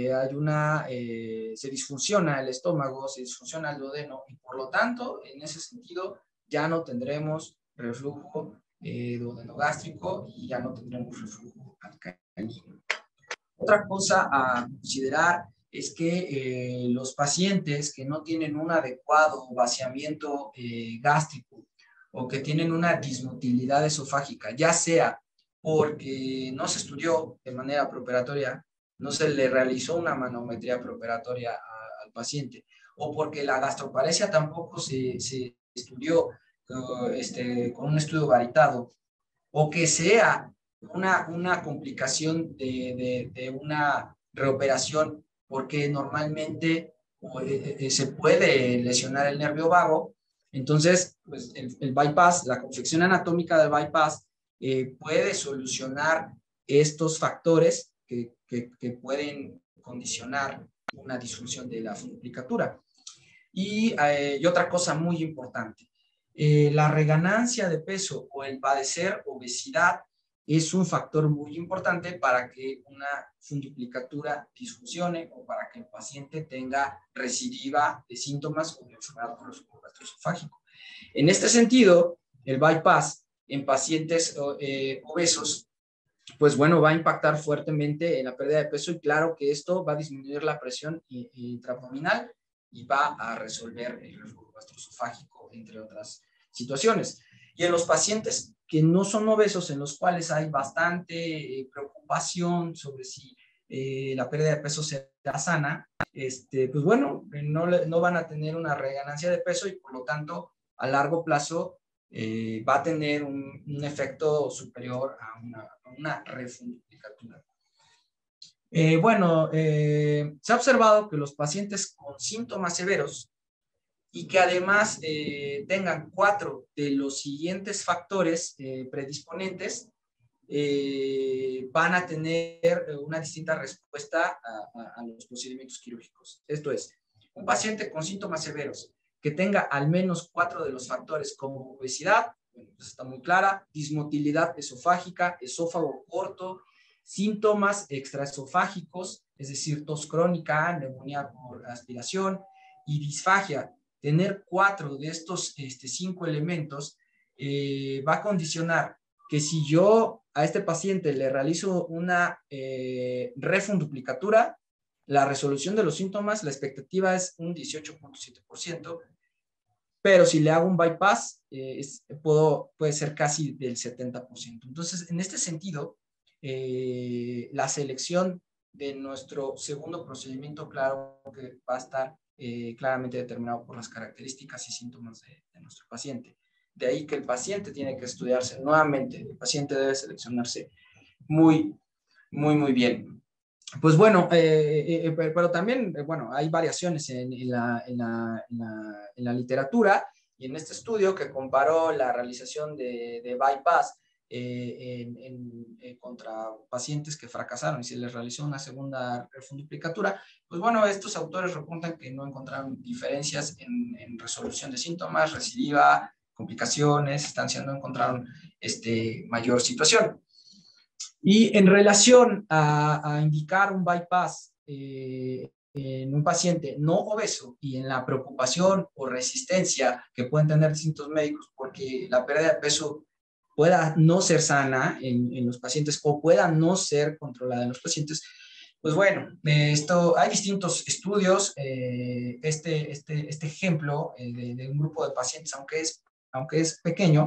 Speaker 2: se disfunciona el estómago, se disfunciona el duodeno, y por lo tanto, en ese sentido, ya no tendremos reflujo duodenogástrico y ya no tendremos reflujo alcalino. Otra cosa a considerar es que los pacientes que no tienen un adecuado vaciamiento gástrico o que tienen una dismotilidad esofágica, ya sea porque no se estudió de manera preoperatoria, no se le realizó una manometría preoperatoria al paciente, o porque la gastroparesia tampoco se estudió con un estudio varitado, o que sea una complicación de una reoperación, porque normalmente se puede lesionar el nervio vago. Entonces, pues el bypass, la confección anatómica del bypass puede solucionar estos factores que pueden condicionar una disfunción de la funduplicatura. Y otra cosa muy importante, la reganancia de peso o el padecer obesidad es un factor muy importante para que una funduplicatura disfuncione o para que el paciente tenga recidiva de síntomas o de enfermedad por reflujo gastroesofágico. En este sentido, el bypass en pacientes obesos, pues bueno, va a impactar fuertemente en la pérdida de peso, y claro que esto va a disminuir la presión intraabdominal y va a resolver el reflujo gastroesofágico, entre otras situaciones. Y en los pacientes que no son obesos, en los cuales hay bastante preocupación sobre si la pérdida de peso será sana, pues bueno, no van a tener una reganancia de peso, y por lo tanto a largo plazo va a tener un efecto superior a una refunduplicatura. Se ha observado que los pacientes con síntomas severos y que además tengan 4 de los siguientes factores predisponentes, van a tener una distinta respuesta a los procedimientos quirúrgicos. Esto es, un paciente con síntomas severos que tenga al menos 4 de los factores como obesidad, bueno, pues está muy clara, dismotilidad esofágica, esófago corto, síntomas extraesofágicos, es decir, tos crónica, neumonía por aspiración y disfagia. Tener 4 de estos 5 elementos va a condicionar que si yo a este paciente le realizo una refunduplicatura, la resolución de los síntomas, la expectativa es un 18.7%, pero si le hago un bypass, puede ser casi del 70%. Entonces, en este sentido, la selección de nuestro segundo procedimiento, claro que va a estar claramente determinado por las características y síntomas de nuestro paciente. De ahí que el paciente tiene que estudiarse nuevamente, el paciente debe seleccionarse muy, muy bien. Pues bueno, pero también, bueno, hay variaciones en la literatura, y en este estudio que comparó la realización de bypass contra pacientes que fracasaron y se les realizó una segunda refunduplicatura, pues bueno, estos autores reportan que no encontraron diferencias en resolución de síntomas, recidiva, complicaciones, estancia, no encontraron mayor situación. Y en relación a indicar un bypass en un paciente no obeso y en la preocupación o resistencia que pueden tener distintos médicos porque la pérdida de peso pueda no ser sana en los pacientes o pueda no ser controlada en los pacientes, pues bueno, hay distintos estudios. Este ejemplo de un grupo de pacientes, aunque es pequeño,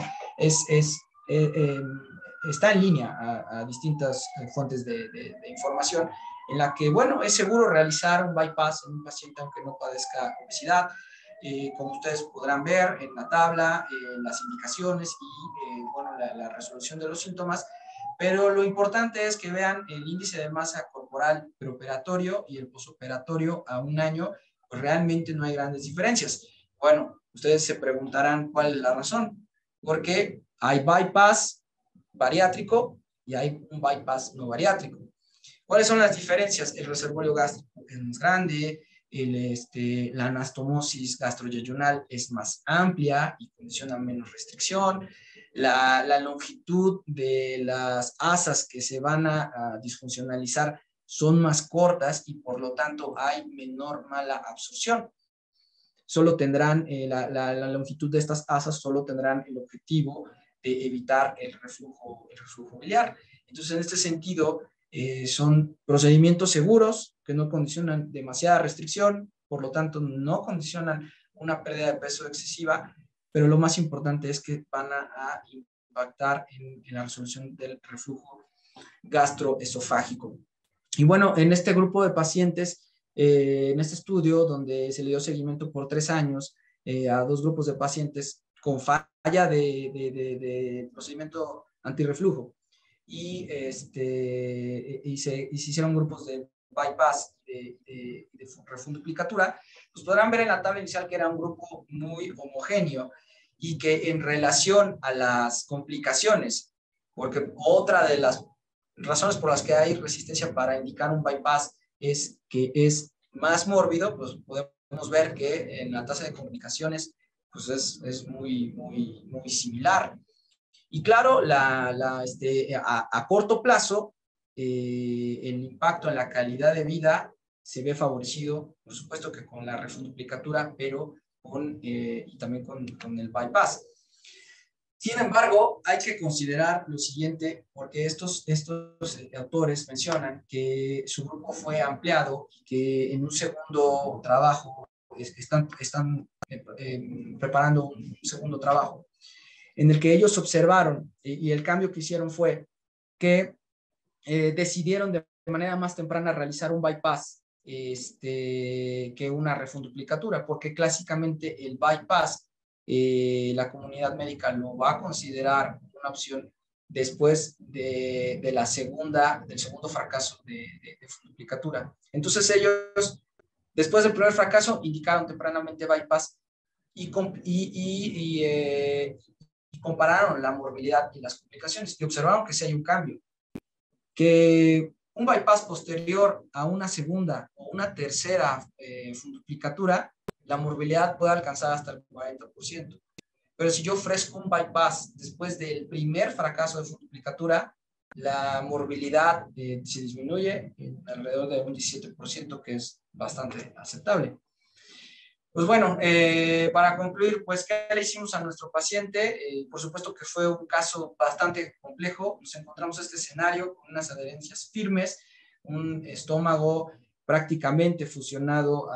Speaker 2: está en línea a distintas fuentes de información, en la que, bueno, es seguro realizar un bypass en un paciente aunque no padezca obesidad. Como ustedes podrán ver en la tabla, las indicaciones y, bueno, la resolución de los síntomas, pero lo importante es que vean el índice de masa corporal preoperatorio y el posoperatorio a un año, pues realmente no hay grandes diferencias. Bueno, ustedes se preguntarán cuál es la razón, porque hay bypass bariátrico y hay un bypass no bariátrico. ¿Cuáles son las diferencias? El reservorio gástrico es más grande, la anastomosis gastroyeyunal es más amplia y condiciona menos restricción, la longitud de las asas que se van a disfuncionalizar son más cortas y por lo tanto hay menor mala absorción. Solo tendrán, la longitud de estas asas solo tendrán el objetivo de evitar el reflujo biliar. Entonces, en este sentido, son procedimientos seguros que no condicionan demasiada restricción, por lo tanto, no condicionan una pérdida de peso excesiva, pero lo más importante es que van a impactar en la resolución del reflujo gastroesofágico. Y bueno, en este grupo de pacientes, en este estudio donde se le dio seguimiento por 3 años a 2 grupos de pacientes con falla de procedimiento antirreflujo y se hicieron grupos de bypass de refunduplicatura, pues podrán ver en la tabla inicial que era un grupo muy homogéneo y que en relación a las complicaciones, porque otra de las razones por las que hay resistencia para indicar un bypass es que es más mórbido, pues podemos ver que en la tasa de complicaciones pues es muy similar. Y claro, a corto plazo, el impacto en la calidad de vida se ve favorecido, por supuesto que con la refunduplicatura, pero y también con el bypass. Sin embargo, hay que considerar lo siguiente, porque estos autores mencionan que su grupo fue ampliado y que en un segundo trabajo están preparando un segundo trabajo en el que ellos observaron y el cambio que hicieron fue que decidieron de manera más temprana realizar un bypass que una refunduplicatura, porque clásicamente el bypass la comunidad médica lo va a considerar una opción después del segundo fracaso de funduplicatura. Entonces ellos, después del primer fracaso, indicaron tempranamente bypass, y compararon la morbilidad y las complicaciones y observaron que sí hay un cambio, que un bypass posterior a una segunda o una tercera funduplicatura, la morbilidad puede alcanzar hasta el 40%. Pero si yo ofrezco un bypass después del primer fracaso de funduplicatura, la morbilidad se disminuye en alrededor de un 17%, que es bastante aceptable. Pues bueno, para concluir, pues, ¿qué le hicimos a nuestro paciente? Por supuesto que fue un caso bastante complejo. Nos encontramos este escenario con unas adherencias firmes, un estómago prácticamente fusionado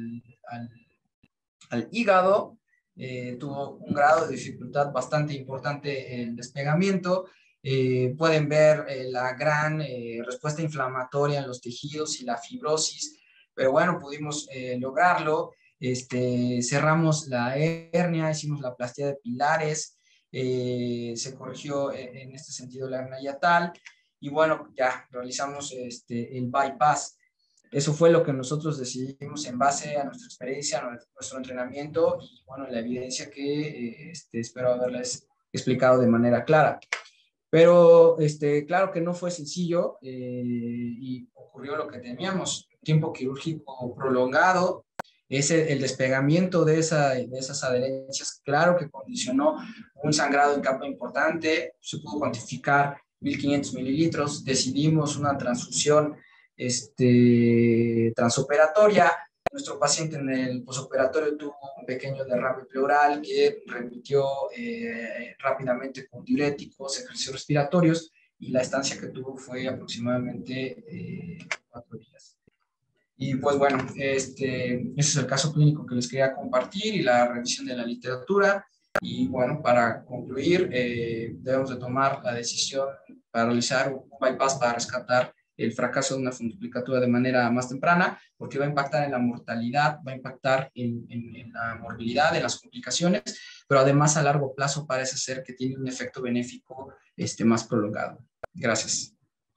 Speaker 2: al hígado. Tuvo un grado de dificultad bastante importante el despegamiento. Pueden ver la gran respuesta inflamatoria en los tejidos y la fibrosis, pero bueno, pudimos lograrlo. Cerramos la hernia, hicimos la plastía de pilares, se corrigió en este sentido la hernia hiatal y bueno, ya realizamos el bypass. Eso fue lo que nosotros decidimos en base a nuestra experiencia, a nuestro entrenamiento y bueno, la evidencia que espero haberles explicado de manera clara. Pero claro que no fue sencillo y ocurrió lo que temíamos, tiempo quirúrgico prolongado, el despegamiento de esas adherencias, claro que condicionó un sangrado en capa importante, se pudo cuantificar 1.500 mililitros, decidimos una transfusión transoperatoria. Nuestro paciente en el posoperatorio tuvo un pequeño derrame pleural que remitió rápidamente con diuréticos, ejercicios respiratorios y la estancia que tuvo fue aproximadamente 4 días. Y pues bueno, ese es el caso clínico que les quería compartir y la revisión de la literatura. Y bueno, para concluir, debemos de tomar la decisión para realizar un bypass para rescatar el fracaso de una funduplicatura de manera más temprana, porque va a impactar en la mortalidad, va a impactar en la morbilidad, en las complicaciones, pero además a largo plazo parece ser que tiene un efecto benéfico más prolongado. Gracias.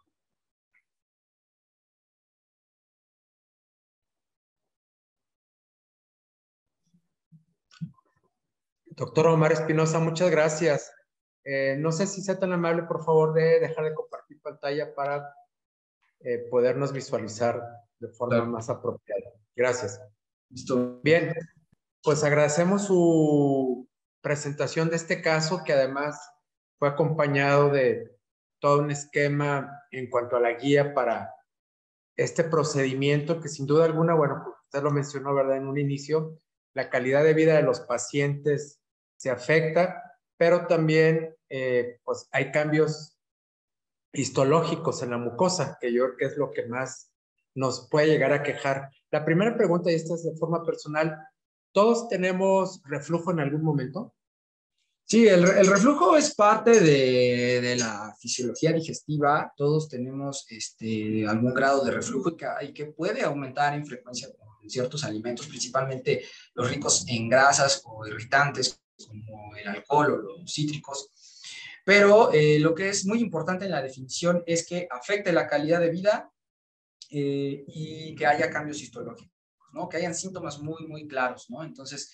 Speaker 1: Doctor Omar Espinosa, muchas gracias. No sé si sea tan amable, por favor, de dejar de compartir pantalla para podernos visualizar de forma más apropiada. Gracias.
Speaker 2: Listo.
Speaker 1: Bien, pues agradecemos su presentación de este caso, que además fue acompañado de todo un esquema en cuanto a la guía para este procedimiento que sin duda alguna, bueno, pues usted lo mencionó, ¿verdad? En un inicio, la calidad de vida de los pacientes se afecta, pero también pues hay cambios histológicos en la mucosa, que yo creo que es lo que más nos puede llegar a quejar. La primera pregunta, y esta es de forma personal, ¿todos tenemos reflujo en algún momento?
Speaker 2: Sí, el reflujo es parte de la fisiología digestiva. Todos tenemos algún grado de reflujo y que puede aumentar en frecuencia con ciertos alimentos, principalmente los ricos en grasas o irritantes como el alcohol o los cítricos. Pero lo que es muy importante en la definición es que afecte la calidad de vida y que haya cambios histológicos, ¿no? Que hayan síntomas muy, muy claros, ¿no? Entonces,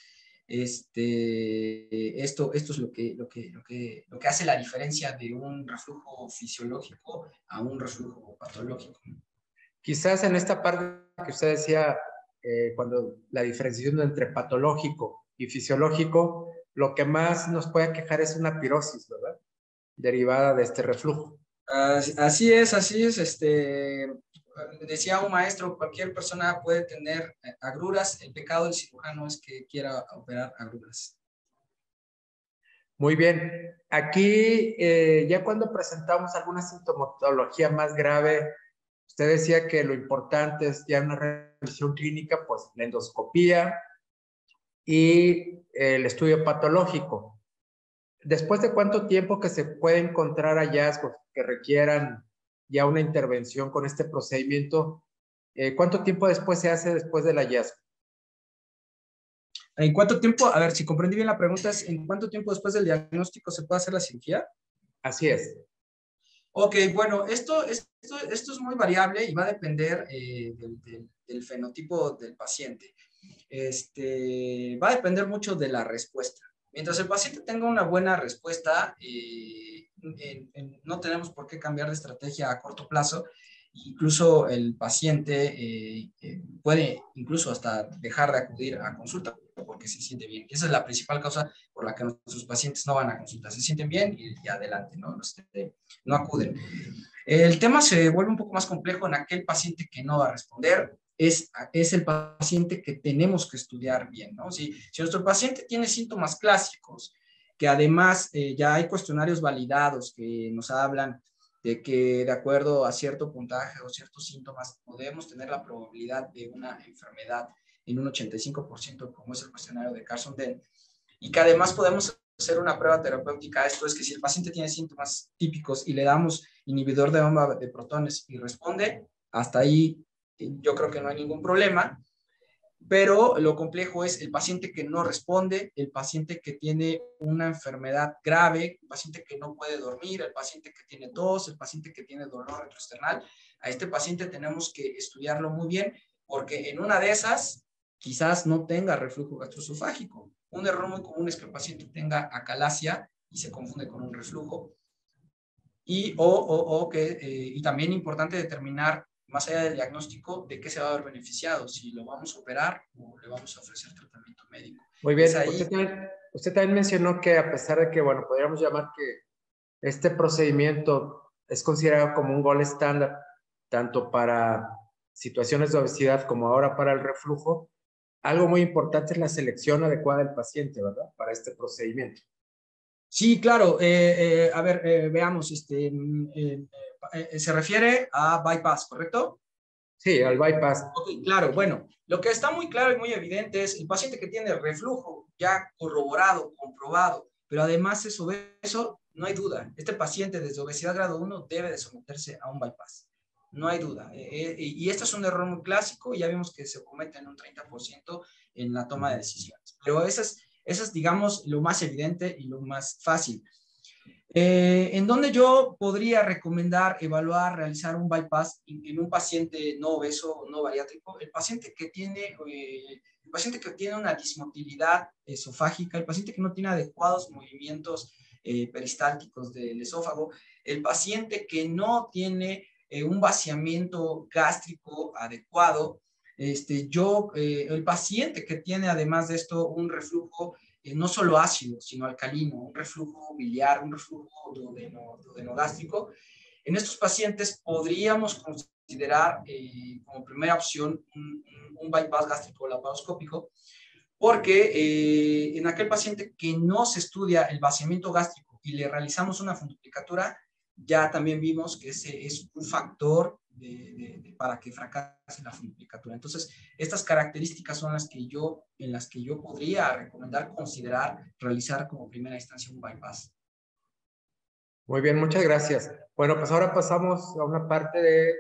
Speaker 2: esto es lo que hace la diferencia de un reflujo fisiológico a un reflujo patológico.
Speaker 1: Quizás en esta parte que usted decía, cuando la diferenciación entre patológico y fisiológico, lo que más nos puede quejar es una pirosis, ¿verdad? Derivada de este reflujo.
Speaker 2: Así es. Decía un maestro, cualquier persona puede tener agruras, el pecado del cirujano es que quiera operar agruras.
Speaker 1: Muy bien. Aquí, ya cuando presentamos alguna sintomatología más grave, usted decía que lo importante es ya una revisión clínica, pues la endoscopía y el estudio patológico. ¿Después de cuánto tiempo que se puede encontrar hallazgos que requieran ya una intervención con este procedimiento? ¿Cuánto tiempo después se hace después del hallazgo?
Speaker 2: ¿En cuánto tiempo? A ver, si comprendí bien la pregunta, es ¿en cuánto tiempo después del diagnóstico se puede hacer la cirugía?
Speaker 1: Así es.
Speaker 2: Ok, bueno, esto es muy variable y va a depender del fenotipo del paciente. va a depender mucho de la respuesta. Mientras el paciente tenga una buena respuesta, no tenemos por qué cambiar de estrategia a corto plazo. Incluso el paciente puede incluso hasta dejar de acudir a consulta porque se siente bien. Esa es la principal causa por la que nuestros pacientes no van a consulta. Se sienten bien y adelante, ¿no? No acuden. El tema se vuelve un poco más complejo en aquel paciente que no va a responder. Es el paciente que tenemos que estudiar bien, ¿no? Si nuestro paciente tiene síntomas clásicos, que además ya hay cuestionarios validados que nos hablan de que de acuerdo a cierto puntaje o ciertos síntomas podemos tener la probabilidad de una enfermedad en un 85%, como es el cuestionario de Carson-Dell, y que además podemos hacer una prueba terapéutica. Esto es que si el paciente tiene síntomas típicos y le damos inhibidor de bomba de protones y responde, hasta ahí yo creo que no hay ningún problema. Pero lo complejo es el paciente que no responde, el paciente que tiene una enfermedad grave, el paciente que no puede dormir, el paciente que tiene tos, el paciente que tiene dolor retroesternal. A este paciente tenemos que estudiarlo muy bien porque en una de esas quizás no tenga reflujo gastroesofágico. Un error muy común es que el paciente tenga acalasia y se confunde con un reflujo. Y también importante determinar, más allá del diagnóstico, de qué se va a ver beneficiado, si lo vamos a operar o le vamos a ofrecer tratamiento médico.
Speaker 1: Muy bien,
Speaker 2: Ahí...
Speaker 1: usted también mencionó que a pesar de que, bueno, podríamos llamar que este procedimiento es considerado como un gold estándar, tanto para situaciones de obesidad como ahora para el reflujo, algo muy importante es la selección adecuada del paciente, ¿verdad? Para este procedimiento.
Speaker 2: Sí, claro. A ver, veamos. Se refiere a bypass, ¿correcto?
Speaker 1: Sí, al bypass.
Speaker 2: Ok, claro. Bueno, lo que está muy claro y muy evidente es el paciente que tiene reflujo ya corroborado, comprobado, pero además es obeso, no hay duda. Este paciente desde obesidad grado 1 debe de someterse a un bypass. No hay duda. Y esto es un error muy clásico y ya vimos que se comete en un 30% en la toma de decisiones. Pero ese es, digamos, lo más evidente y lo más fácil. En donde yo podría recomendar evaluar, realizar un bypass en un paciente no obeso, no bariátrico, el paciente que tiene una dismotilidad esofágica, el paciente que no tiene adecuados movimientos peristálticos del esófago, el paciente que no tiene un vaciamiento gástrico adecuado, el paciente que tiene además de esto un reflujo no solo ácido, sino alcalino, un reflujo biliar, un reflujo duodenogástrico. En estos pacientes podríamos considerar como primera opción un bypass gástrico laparoscópico, porque en aquel paciente que no se estudia el vaciamiento gástrico y le realizamos una funduplicatura, ya también vimos que ese es un factor para que fracase la funduplicatura. Entonces, estas características son en las que yo podría recomendar considerar realizar como primera instancia un bypass.
Speaker 1: Muy bien, muchas gracias. Bueno, pues ahora pasamos a una parte de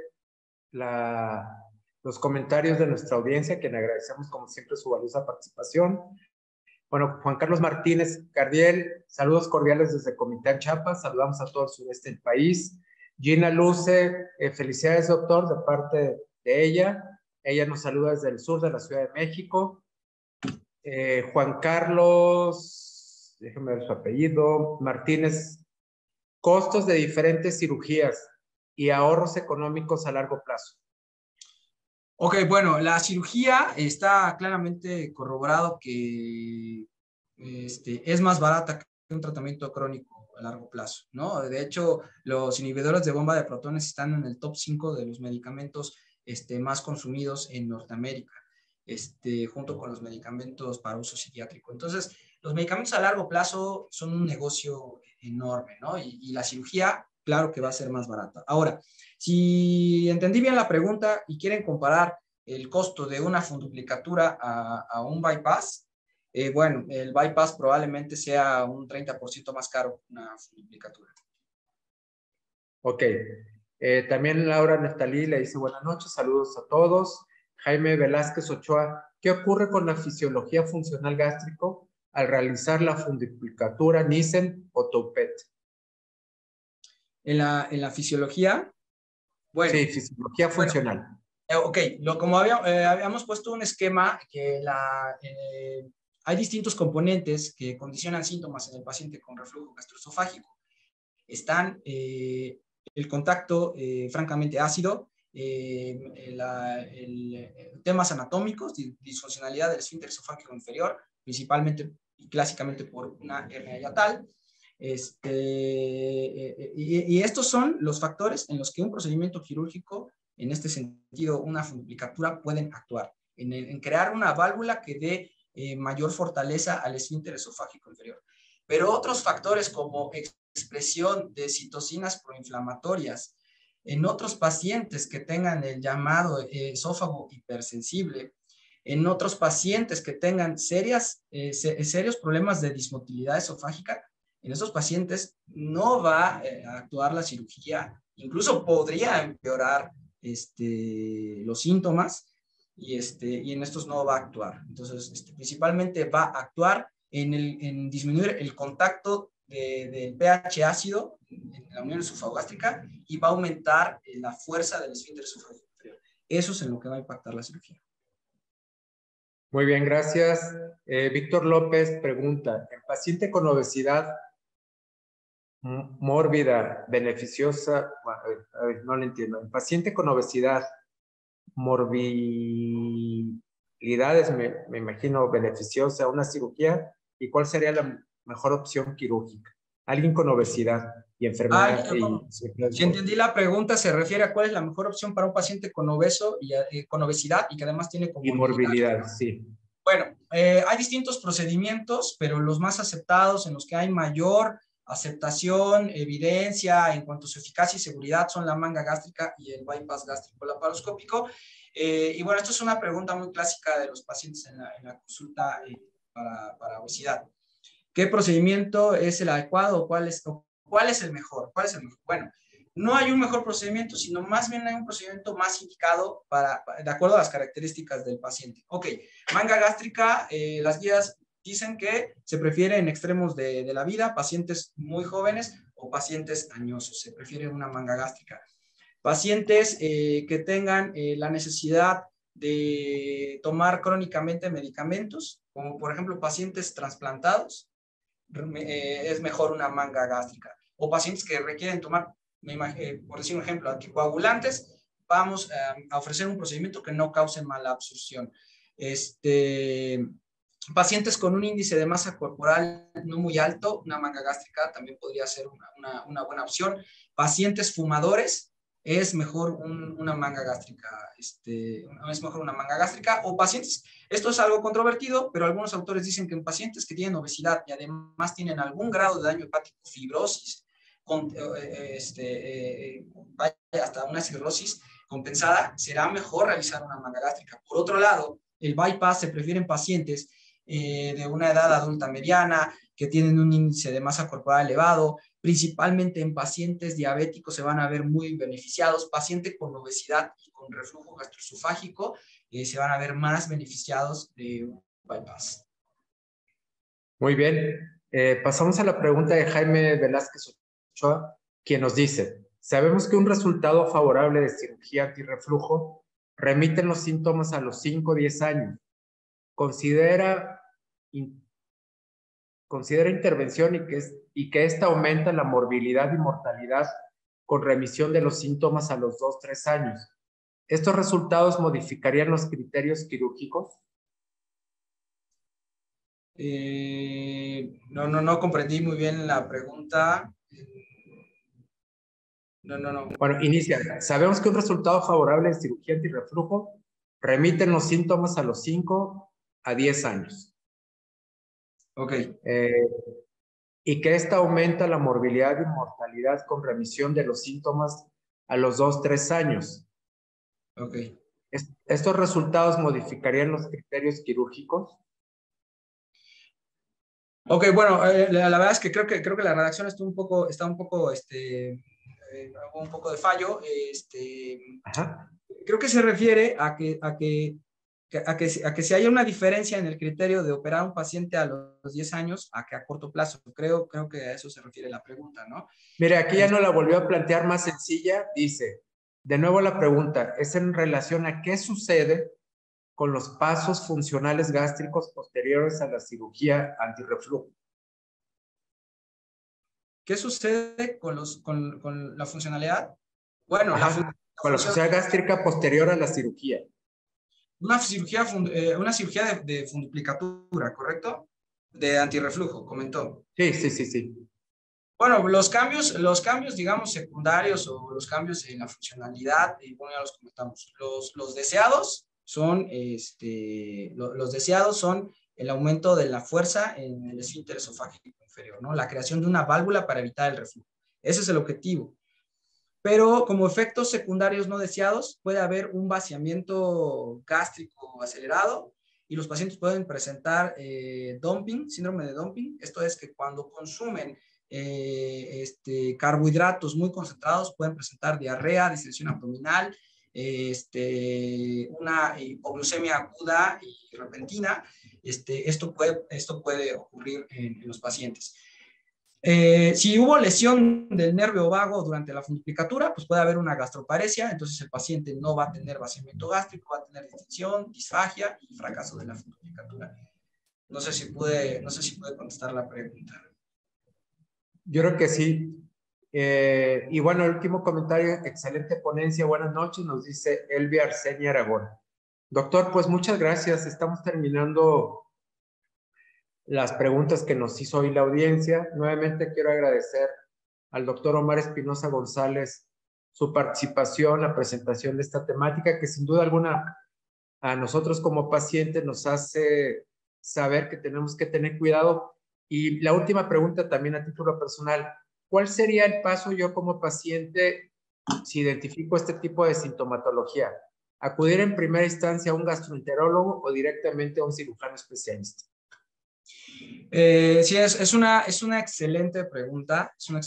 Speaker 1: los comentarios de nuestra audiencia, que le agradecemos como siempre su valiosa participación. Bueno, Juan Carlos Martínez Cardiel, saludos cordiales desde Comitán, Chiapas, saludamos a todo el sureste del país. Gina Luce, felicidades doctor de parte de ella nos saluda desde el sur de la Ciudad de México. Juan Carlos, déjeme ver su apellido, Martínez, costos de diferentes cirugías y ahorros económicos a largo plazo.
Speaker 2: Ok, bueno, la cirugía está claramente corroborado que es más barata que un tratamiento crónico a largo plazo, ¿no? De hecho, los inhibidores de bomba de protones están en el top 5 de los medicamentos más consumidos en Norteamérica, junto con los medicamentos para uso psiquiátrico. Entonces, los medicamentos a largo plazo son un negocio enorme, ¿no? Y la cirugía, claro que va a ser más barata. Ahora, si entendí bien la pregunta y quieren comparar el costo de una funduplicatura a un bypass, bueno, el bypass probablemente sea un 30% más caro que una funduplicatura.
Speaker 1: Ok. También Laura Neftalí le dice buenas noches, saludos a todos. Jaime Velázquez Ochoa, ¿qué ocurre con la fisiología funcional gástrico al realizar la funduplicatura Nissen o Toupet?
Speaker 2: En la fisiología, bueno.
Speaker 1: Sí, fisiología funcional.
Speaker 2: Ok, como habíamos puesto un esquema que hay distintos componentes que condicionan síntomas en el paciente con reflujo gastroesofágico. Están el contacto francamente ácido, temas anatómicos, disfuncionalidad del esfínter esofágico inferior, principalmente y clásicamente por una hernia hiatal. Y estos son los factores en los que un procedimiento quirúrgico, en este sentido una fundoplicatura, pueden actuar en crear una válvula que dé mayor fortaleza al esfínter esofágico inferior. Pero otros factores como expresión de citocinas proinflamatorias en otros pacientes que tengan el llamado esófago hipersensible, en otros pacientes que tengan serios problemas de dismotilidad esofágica, en esos pacientes no va a actuar la cirugía, incluso podría empeorar los síntomas y en estos no va a actuar. Entonces, principalmente va a actuar en disminuir el contacto del pH ácido en la unión esofagogástrica y va a aumentar la fuerza del esfínter esofágico inferior. Eso es en lo que va a impactar la cirugía.
Speaker 1: Muy bien, gracias. Víctor López pregunta, ¿el paciente con obesidad mórbida, beneficiosa? A ver, no lo entiendo. ¿El paciente con obesidad, morbilidades, me imagino, beneficiosa, una cirugía? ¿Y cuál sería la mejor opción quirúrgica? Alguien con obesidad y enfermedad.
Speaker 2: Si entendí la pregunta, se refiere a cuál es la mejor opción para un paciente con con obesidad y que además tiene
Speaker 1: Y
Speaker 2: comorbilidad.
Speaker 1: morbilidad, sí.
Speaker 2: Bueno, hay distintos procedimientos, pero los más aceptados, en los que hay mayor aceptación, evidencia en cuanto a su eficacia y seguridad, son la manga gástrica y el bypass gástrico laparoscópico. Y bueno, esto es una pregunta muy clásica de los pacientes en la consulta para obesidad. ¿Qué procedimiento es el adecuado? ¿Cuál es el mejor? ¿Cuál es el mejor? Bueno, no hay un mejor procedimiento, sino más bien hay un procedimiento más indicado de acuerdo a las características del paciente. Ok, manga gástrica, las guías dicen que se prefiere en extremos de la vida, pacientes muy jóvenes o pacientes añosos, se prefiere una manga gástrica. Pacientes que tengan la necesidad de tomar crónicamente medicamentos, como por ejemplo pacientes trasplantados, es mejor una manga gástrica. O pacientes que requieren tomar, por decir un ejemplo, anticoagulantes, vamos a ofrecer un procedimiento que no cause mala absorción. Pacientes con un índice de masa corporal no muy alto, una manga gástrica también podría ser una buena opción. Pacientes fumadores, es mejor una manga gástrica, es mejor una manga gástrica, o pacientes, esto es algo controvertido, pero algunos autores dicen que en pacientes que tienen obesidad y además tienen algún grado de daño hepático, fibrosis, vaya hasta una cirrosis compensada, será mejor realizar una manga gástrica. Por otro lado, el bypass se prefiere en pacientes de una edad adulta mediana, que tienen un índice de masa corporal elevado, principalmente en pacientes diabéticos se van a ver muy beneficiados, pacientes con obesidad y con reflujo gastroesofágico se van a ver más beneficiados de un bypass.
Speaker 1: Muy bien. Pasamos a la pregunta de Jaime Velázquez Ochoa, quien nos dice, sabemos que un resultado favorable de cirugía antirreflujo remite los síntomas a los 5 o 10 años. Considera intervención y que esta aumenta la morbilidad y mortalidad con remisión de los síntomas a los 2 o 3 años. ¿Estos resultados modificarían los criterios quirúrgicos?
Speaker 2: No comprendí muy bien la pregunta. No.
Speaker 1: Bueno, inicia. Sabemos que un resultado favorable de cirugía antirreflujo remiten los síntomas a los 5 a 10 años.
Speaker 2: Ok.
Speaker 1: Y que esta aumenta la morbilidad y mortalidad con remisión de los síntomas a los 2 o 3 años.
Speaker 2: Ok.
Speaker 1: ¿Estos resultados modificarían los criterios quirúrgicos?
Speaker 2: Ok, bueno, la verdad es que creo que la redacción está un poco hubo un poco de fallo.
Speaker 1: Ajá.
Speaker 2: Creo que se refiere a que si haya una diferencia en el criterio de operar a un paciente a los 10 años a que a corto plazo. Creo que a eso se refiere la pregunta, ¿no?
Speaker 1: Mire, aquí ya no la volvió a plantear más sencilla. Dice, De nuevo la pregunta es en relación a qué sucede con los pasos funcionales gástricos posteriores a la cirugía antirreflujo.
Speaker 2: ¿Qué sucede con la funcionalidad? Bueno,
Speaker 1: con la funcionalidad gástrica posterior a la cirugía.
Speaker 2: Una cirugía de funduplicatura, ¿correcto? De antirreflujo, comentó.
Speaker 1: Sí.
Speaker 2: Bueno, los cambios, digamos, secundarios o los cambios en la funcionalidad, y bueno, ya los comentamos. Los deseados son, los deseados son el aumento de la fuerza en el esfínter esofágico inferior, ¿no? La creación de una válvula para evitar el reflujo. Ese es el objetivo. Pero como efectos secundarios no deseados, puede haber un vaciamiento gástrico acelerado y los pacientes pueden presentar dumping, síndrome de dumping. Esto es que cuando consumen carbohidratos muy concentrados pueden presentar diarrea, distensión abdominal, una hipoglucemia aguda y repentina. Esto puede ocurrir en los pacientes. Si hubo lesión del nervio vago durante la funduplicatura, pues puede haber una gastroparesia, entonces el paciente no va a tener vaciamiento gástrico, va a tener distensión, disfagia y fracaso de la funduplicatura. No sé si pude contestar la pregunta.
Speaker 1: Yo creo que sí. Y bueno, el último comentario, excelente ponencia, buenas noches, nos dice Elvia Arsenia Aragón. Doctor, pues muchas gracias, estamos terminando las preguntas que nos hizo hoy la audiencia. Nuevamente quiero agradecer al doctor Omar Espinosa González su participación, la presentación de esta temática que sin duda alguna a nosotros como pacientes nos hace saber que tenemos que tener cuidado. Y la última pregunta también a título personal, ¿cuál sería el paso yo como paciente si identifico este tipo de sintomatología? ¿Acudir en primera instancia a un gastroenterólogo o directamente a un cirujano especialista?
Speaker 2: Sí, es una excelente pregunta,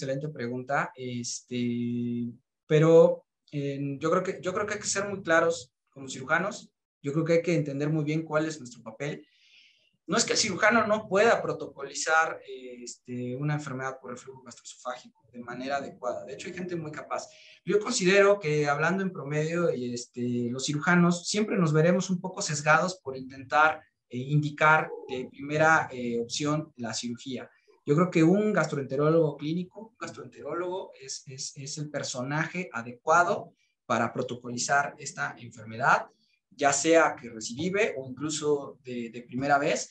Speaker 2: pero yo creo que hay que ser muy claros como cirujanos. Yo creo que hay que entender muy bien cuál es nuestro papel. No es que el cirujano no pueda protocolizar una enfermedad por reflujo gastroesofágico de manera adecuada. De hecho, hay gente muy capaz. Yo considero que, hablando en promedio, los cirujanos siempre nos veremos un poco sesgados por intentar indicar de primera opción la cirugía. Yo creo que un gastroenterólogo clínico, un gastroenterólogo es el personaje adecuado para protocolizar esta enfermedad, ya sea que recidive o incluso de primera vez.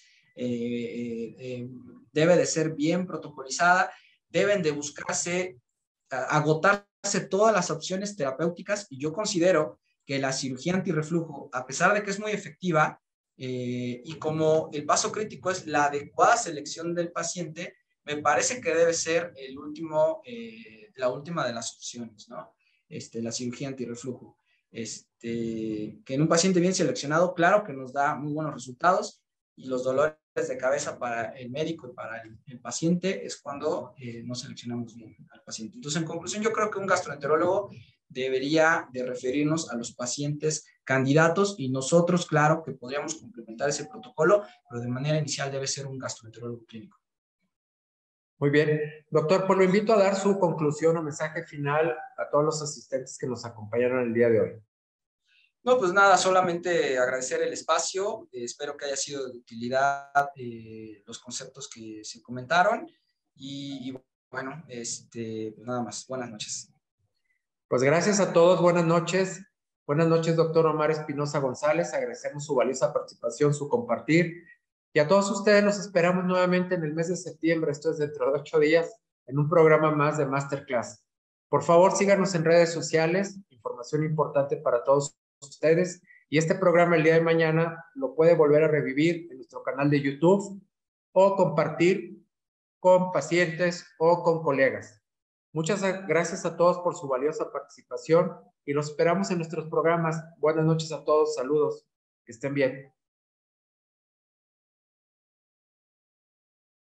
Speaker 2: Debe de ser bien protocolizada, deben de buscarse, agotarse todas las opciones terapéuticas, y yo considero que la cirugía antirreflujo, a pesar de que es muy efectiva, y como el paso crítico es la adecuada selección del paciente, me parece que debe ser la última de las opciones, ¿no? La cirugía antirreflujo. Que en un paciente bien seleccionado, claro que nos da muy buenos resultados, y los dolores de cabeza para el médico y para el paciente es cuando no seleccionamos bien al paciente. Entonces, en conclusión, yo creo que un gastroenterólogo debería de referirnos a los pacientes candidatos, y nosotros, claro, que podríamos complementar ese protocolo, pero de manera inicial debe ser un gastroenterólogo clínico.
Speaker 1: Muy bien. Doctor, pues lo invito a dar su conclusión o mensaje final a todos los asistentes que nos acompañaron el día de hoy.
Speaker 2: No, pues nada, solamente agradecer el espacio. Espero que haya sido de utilidad los conceptos que se comentaron. Y bueno, pues nada más. Buenas noches.
Speaker 1: Pues gracias a todos. Buenas noches. Buenas noches, doctor Omar Espinosa González. Agradecemos su valiosa participación, su compartir. Y a todos ustedes los esperamos nuevamente en el mes de septiembre. Esto es dentro de 8 días, en un programa más de Masterclass. Por favor, síganos en redes sociales. Información importante para todos ustedes. Y este programa el día de mañana lo puede volver a revivir en nuestro canal de YouTube o compartir con pacientes o con colegas. Muchas gracias a todos por su valiosa participación y los esperamos en nuestros programas. Buenas noches a todos, saludos, que estén bien.